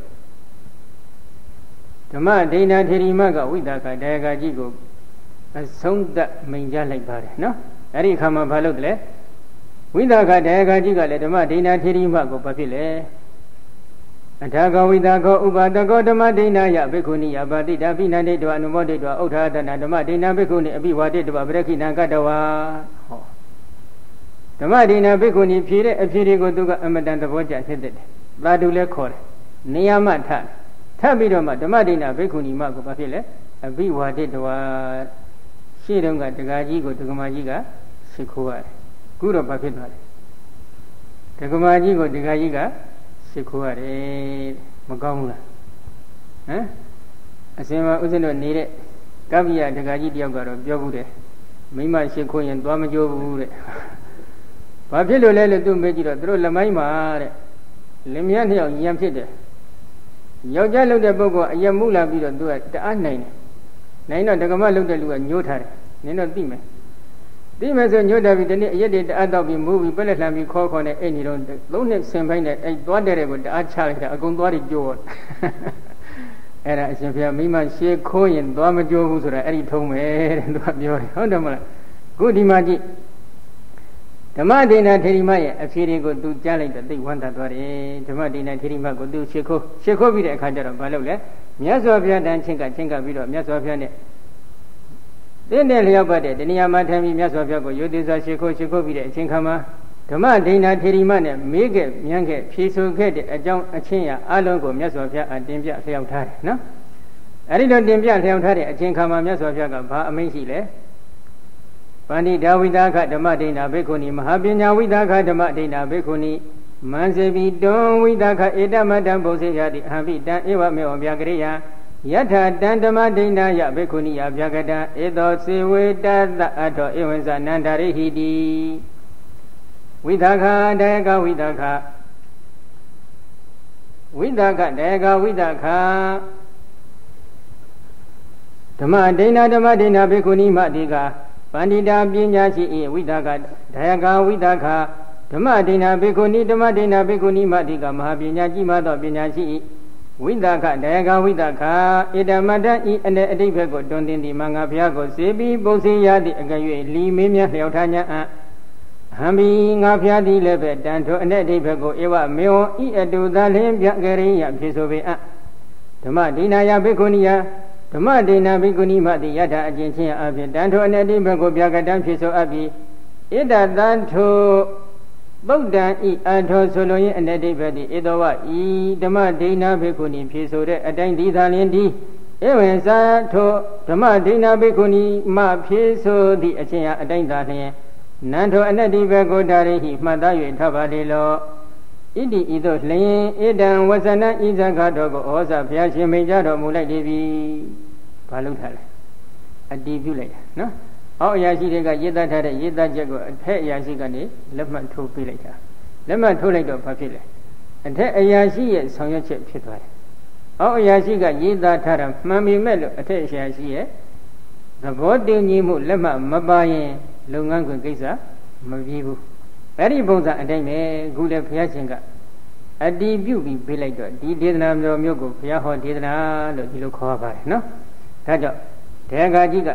ဓမ္မဒိဋ္ဌာထေရီမကဝိသကဒါယကကြီးကိုအဆုံးသတ်မိန်ကြလိုက်ပါတယ်နော်အဲ့ဒီခါမှာဘာလုပ်တယ်လဲဝိသကဒါယကကြီးကလည်းဓမ္မဒိဋ္ဌာထေရီမကိုဘာဖြစ်လဲအထာဂဝိသကောဥပါဒကောဓမ္မဒိဋ္ဌာယဘိက္ခုနိယပါတိတာပိဏ္ဍိတောအနုမောဒိတောဥဋ္ဌာတနာဓမ္မဒိဋ္ဌာဘိက္ခုနိအပိဝါဒိတောဗရခိဏံကတဝါဟောဓမ္မဒိဋ္ဌာဘိက္ခုနိဖြေတဲ့အဖြေတွေကိုသူကအမတန်သဘောကျဖြစ်တဲ့သာဓုလဲခေါ်တယ်နေရာမထထပ်ပြီးတော့မှဓမ္မဒိဋ္ဌာဘိက္ခုနိမကိုဘာဖြစ်လဲအပိဝါဒိတောရှေ့တုန်းကတက္ကကြီးကိုဒကမာကြီးကရှိခိုးရတယ်ခုတော့ဘာဖြစ်သွားလဲဒကမာကြီးကိုဒကာကြီးကရှိခိုးရတယ်မကောင်းဘူးလားဟမ်အစင်မှာဥစဉ်တို့နေတဲ့ကပ္ပိယဒကာကြီးတယောက်ကတော့ပြောဘူးတယ်မိမရှိခိုးရင်သွားမကြိုးဘူးတဲ့ဘာဖြစ်လို့လဲလို့သူမေးကြည့်တော့သူတို့လမိုင်းမှာတဲ့လင်မယားနှစ်ယောက်ညံဖြစ်တယ်ယောက်ျားလုပ်တဲ့ပုဂ္ဂိုလ်အယမှုလာပြီးတော့သူကတအားနိုင်တယ်နိုင်တော့ဒကမလုပ်တဲ့လူကညှိုးထားတယ်နင်တော့သိမယ်သိမယ်ဆိုညှိုးထားပြီးဒီနေ့အရက်တွေတအားတော့ပြီးမူးပြီးပက်လက်လှမ်းပြီးခေါ်ခေါ်နေအဲ့ဒီတော့သုံးနှစ်ဆင်ပိုင်းနဲ့အဲ့သွားတဲ့တွေကိုတအားချလိုက်တာအကုန်သွားပြီးကြိုးအဲ့ဒါအရှင်ဘုရားမိမရှိခိုးရင်သွားမကြိုးဘူးဆိုတာအဲ့ဒီထုံးမယ်တဲ့သူကပြောတယ်ဟုတ်တယ်မလားခုဒီမှာကြည့်ဓမ္မဒိဋ္ဌာထေရီမရဲ့အဖြေတွေကိုသူကြားလိုက်တော့သိဝမ်းသာသွားတယ်ဓမ္မဒိဋ္ဌာထေရီမကိုသူရှ िख ိုးရှ िख ိုးပြီးတဲ့အခါကျတော့ဘာလုပ်လဲမြတ်စွာဘုရားတန်ချင်းကချင်းကပြီးတော့မြတ်စွာဘုရားနဲ့တင်းတဲ့လျောက်ပတ်တဲ့တဏှာမှာထိုင်ပြီးမြတ်စွာဘုရားကိုယုတ်တိစွာရှ िख ိုးရှ िख ိုးပြီးတဲ့အချိန်ခါမှာဓမ္မဒိဋ္ဌာထေရီမနဲ့မေးခဲ့မြန်းခဲ့ဖြေဆိုခဲ့တဲ့အကြောင်းအချင်းရအလုံးကိုမြတ်စွာဘုရားအတင်ပြလျှောက်ထားတယ်နော်အဲ့ဒီတော့တင်ပြလျှောက်ထားတဲ့အချင်းခါမှာမြတ်စွာဘုရားကဘာအမိန့်ရှိလဲပန္တိဒါဝိသခဓမ္မဒိဋ္ဌာဘိက္ခုနီမဟာပညာဝိသခဓမ္မဒိဋ္ဌာဘိက္ခုနီမန်စေပိတွံဝိသခဧတမတံဘုဇေယတိအဟံပိတံဧဝမေဝဗျာကရိယယထာတံဓမ္မဒိဋ္ဌာယဘိက္ခုနီယဗျာကတံဧသောစေဝေတသအထောဧဝံဇနန္ဒရိဟိတိဝိသခဒေကဝိသခဝိသခဒေကဝိသခဓမ္မဒိဋ္ဌာဓမ္မဒိဋ္ဌာဘိက္ခုနီမတိကပန္တိတာပညာရှိ၏ဝိသကဒါယကဝိသကဓမ္မဒိဋ္ဌာဘိက္ခုနီဓမ္မဒိဋ္ဌာဘိက္ခုနီမတိကမဟာပညာကြီးမသောပညာရှိ၏ဝိသကဒါယကဝိသကဧတမတ္တဤအနေအတိဘက်ကိုတွင်တင်သည်မင်္ဂဘုရားကိုစေပြီးပုစေရသည့်အက၍လီမေးမြန်းလျှောက်ထားညာအဟံဘီငါဘုရားသည်လည်းပဲတန်ထိုအနေအတိဘက်ကိုဧဝမေဝဤအတုသာလင်းပြကရိယဖြစ်ဆိုပေအဓမ္မဒိဋ္ဌာယဘိက္ခုနီယဓမ္မဒိဋ္ဌာဘိက္ခုနီမတိယထာအကျင့်ချင်းအပြင်တန်ထိုအနေတိဘက်ကိုပြကတံဖြစ်ဆိုအပ်ပြီးဣဒတန်ထိုဗုဒ္ဓံဤအထောဆိုလိုရင်အနေတိဘက်တိဧသောဝဤဓမ္မဒိဋ္ဌာဘိက္ခုနီဖြစ်ဆိုတဲ့အတိုင်းဒီသာလင်ဒီဧဝံဇာထိုဓမ္မဒိဋ္ဌာဘိက္ခုနီမဖြစ်ဆိုသည့်အချင်းအတိုင်းသာလျှင်နန္ထိုအနေတိဘက်ကိုဒါရိဟိမှတ်သား၍ထပါလေလောဣတိဤသို့လျင်ဣဒံဝဇနဣဇဂတော်ကိုဩဇာဘုရားရှင်မိန့်ကြတော်မူလိုက်လေပြီဘာလုပ်ထားလဲအတည်ပြုလိုက်တာနော်အောက်အရာရှိတွေကရေးသားထားတဲ့ရေးသားချက်ကိုအထက်အရာရှိကနေလက်မှတ်ထိုးပေးလိုက်တာလက်မှတ်ထိုးလိုက်တော့ဘာဖြစ်လဲအထက်အရာရှိရဲ့ဆောင်ရွက်ချက်ဖြစ်သွားတယ်အောက်အရာရှိကရေးသားထားတာမှန်ပေမဲ့လို့အထက်အရာရှိရဲ့သဘောတူညီမှုလက်မှတ်မပါရင်လုပ်ငန်းခွင်ကိစ္စမပြီးဘူးအဲ့ဒီပုံစံအတိုင်းပဲခုလည်းဘုရားရှင်ကအတည်ပြုပြီးပေးလိုက်တော့ဒီဒေသနာမျိုးမျိုးကိုဘုရားဟောဒေသနာလို့ဒီလိုခေါ်ပါတယ်နော်ဒါကြောင့်ဒေဂာကြီးက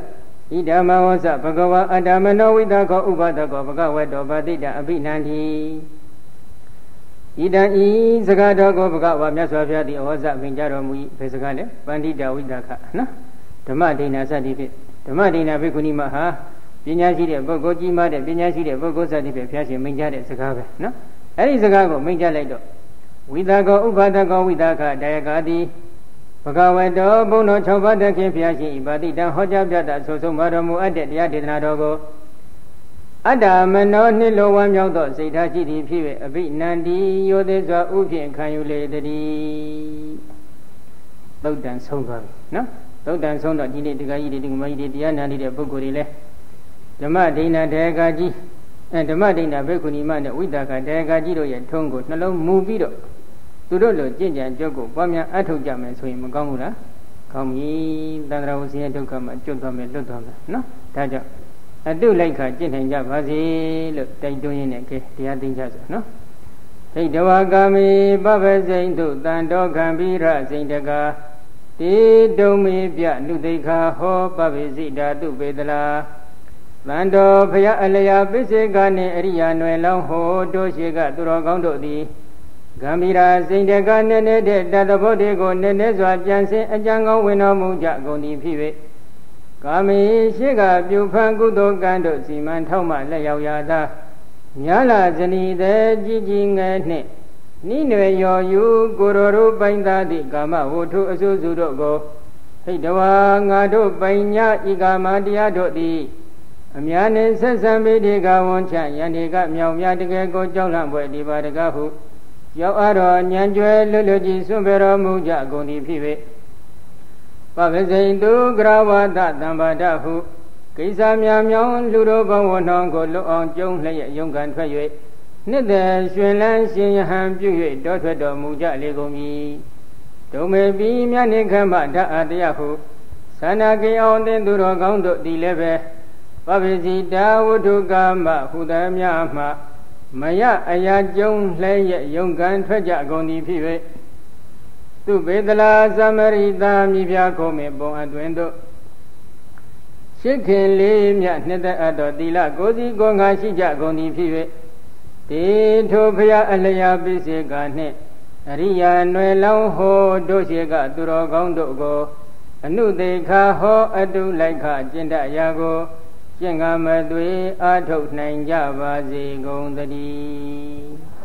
ဣဒမဝဇဘဂဝါအတ္တမနောဝိသကောဥပဒကောဘဂဝတောဗတိတအဘိနန္တိဣဒံဤစကားတော်ကိုဘဂဝါမြတ်စွာဘုရားသည်ဩဇမိန်ကြတော်မူ၏ဘယ်စကားလဲပန္တိတဝိသခနော်ဓမ္မဒိဏစသည်ဖြင့်ဓမ္မဒိဏဘိက္ခုနီမဟာပညာရှိတဲ့ပုဂ္ဂိုလ်ကြီးမားတဲ့ပညာရှိတဲ့ပုဂ္ဂိုလ်စသည်ဖြင့်ဘုရားရှင်မိန်ကြတဲ့စကားပဲနော်အဲ့ဒီစကားကိုမိန်ကြလိုက်တော့ဝိသကောဥပဒကောဝိသခဒါယကာတိဘဂဝတောဘုံတော်၆ပါးတခင်ဘုရားရှင်ဤပါတိတံဟောကြားပြတာဆိုဆုံးပါတော်မူအပ်တဲ့တရားဒေသနာတော်ကိုအတ္တမနောနှိလောဝမ်းမြောက်သောစိတ်ထားရှိသည်ဖြစ်၍အဘိနန္တိယောသေးစွာဥဖြင့်ခံယူလေတည်းသုတ်တန်ဆုံးသွားပြီနော်သုတ်တန်ဆုံးတော့ဒီနေ့တရားကြီးတွေဒီကမကြီးတွေတရားနာနေတဲ့ပုဂ္ဂိုလ်တွေလည်းဓမ္မဒိဏတေကကြီးအဲဓမ္မဒိဏဘိက္ခုနီမနဲ့ဝိသကတေကကြီးတို့ရဲ့ထုံးကိုနှလုံးမူပြီးတော့သူတို့လိုကြင်ကြံကြွကိုပွားများအထုတ်ကြမယ်ဆိုရင်မကောင်းဘူးလားကောင်းပြီသံဃာဝဆင်းရဲဒုက္ခမှာကျွတ်သွားမယ်လွတ်သွားမယ်နော်ဒါကြောင့်အတုလိုက်ခါကျင့်ထိုင်ကြပါစေလို့တိုက်တွန်းရင်းနဲ့ကဲတရားသိကြဆိုနော်ဟိတဝါကာမိပပစိန်တုတန်တော်ခံပိရစိန်တကာတေတုံမေပြနုသိခာဟောပပိစိတာတုပေတလာတန်တော်ဖယအလျာပိစေကနှင့်အရိယာနွယ်လောင်းဟောတို့ရှိကသူတော်ကောင်းတို့သည်ဂံဘီရာစိန်တကနဲ့နေတဲ့တတဘောတွေကိုနည်းနည်းစွာပြန်ဆင်းအကြံကောင်းဝင်တော်မူကြကုန်သည်ဖြစ်၍ကာမေရှိကပြုဖန်ကုသိုလ်ကံတို့စီမံထောက်မှလက်ရောက်ရာသာမြာလာဇနီတဲ့ကြီးကြီးငယ်နှင့်နိနွယ်ရော်ယူကိုရိုတို့ပိုင်သားသည့်ကာမဝုထုအစုစုတို့ကိုဟိတဝါငါတို့ပိုင်ညာဤကာမတရားတို့သည်အများနှင့်ဆက်ဆံပေဒီကဝန်ချယန္တိကမြောင်များတကယ်ကိုကြောက်လန့်ပွဲဒီပါတကားဟုရောက်အတော်ညံကျွဲလွတ်လွတ်ကြီးစွန့်ပေတော်မူကြကုန်သည်ဖြစ်၍ပပစိန်တုဂရဝတသံပါဒဟုကိစ္စများမြောင်းလူတို့ဘဝနှောင်းကိုလွတ်အောင်ကျုံလျက်ယုံကန်ထွက်၍နှစ်သက်ရွှင်လန်းရှင်ယဟန်ပြု၍တောထွက်တော်မူကြလေကုန်ပြီဒုမေပိမြတ်နိခမဓာအတယဟုသန္နာကေအောင်တင်သူတော်ကောင်းတို့သည်လည်းပဲပပစီတာဝတ္ထုကာမဟုသမျှမှမယအရာကျုံလှဲ့ရဲ့ယုံကန်ထွက်ကြကုန်သည်ဖြစ်၍သူပေတလာသမရိတာမိဖျားခုံးမေပုံအတွင်တို့ရှိခင်လေးမြတ်နှစ်သက်အပ်သောသီလကိုစီကိုငါရှိကြကုန်သည်ဖြစ်၍တေထိုဖျားအလျာပိစေကနှင့်အရိယာနွယ်လောင်းဟောတို့ရှိကသူတော်ကောင်းတို့ကိုအနုသေခာဟောအတုလိုက်ခကျင့်တတ်ရာကိုကျင့်ကမသွေအာထုတ်နိုင်ကြပါစေကုန်သတည်း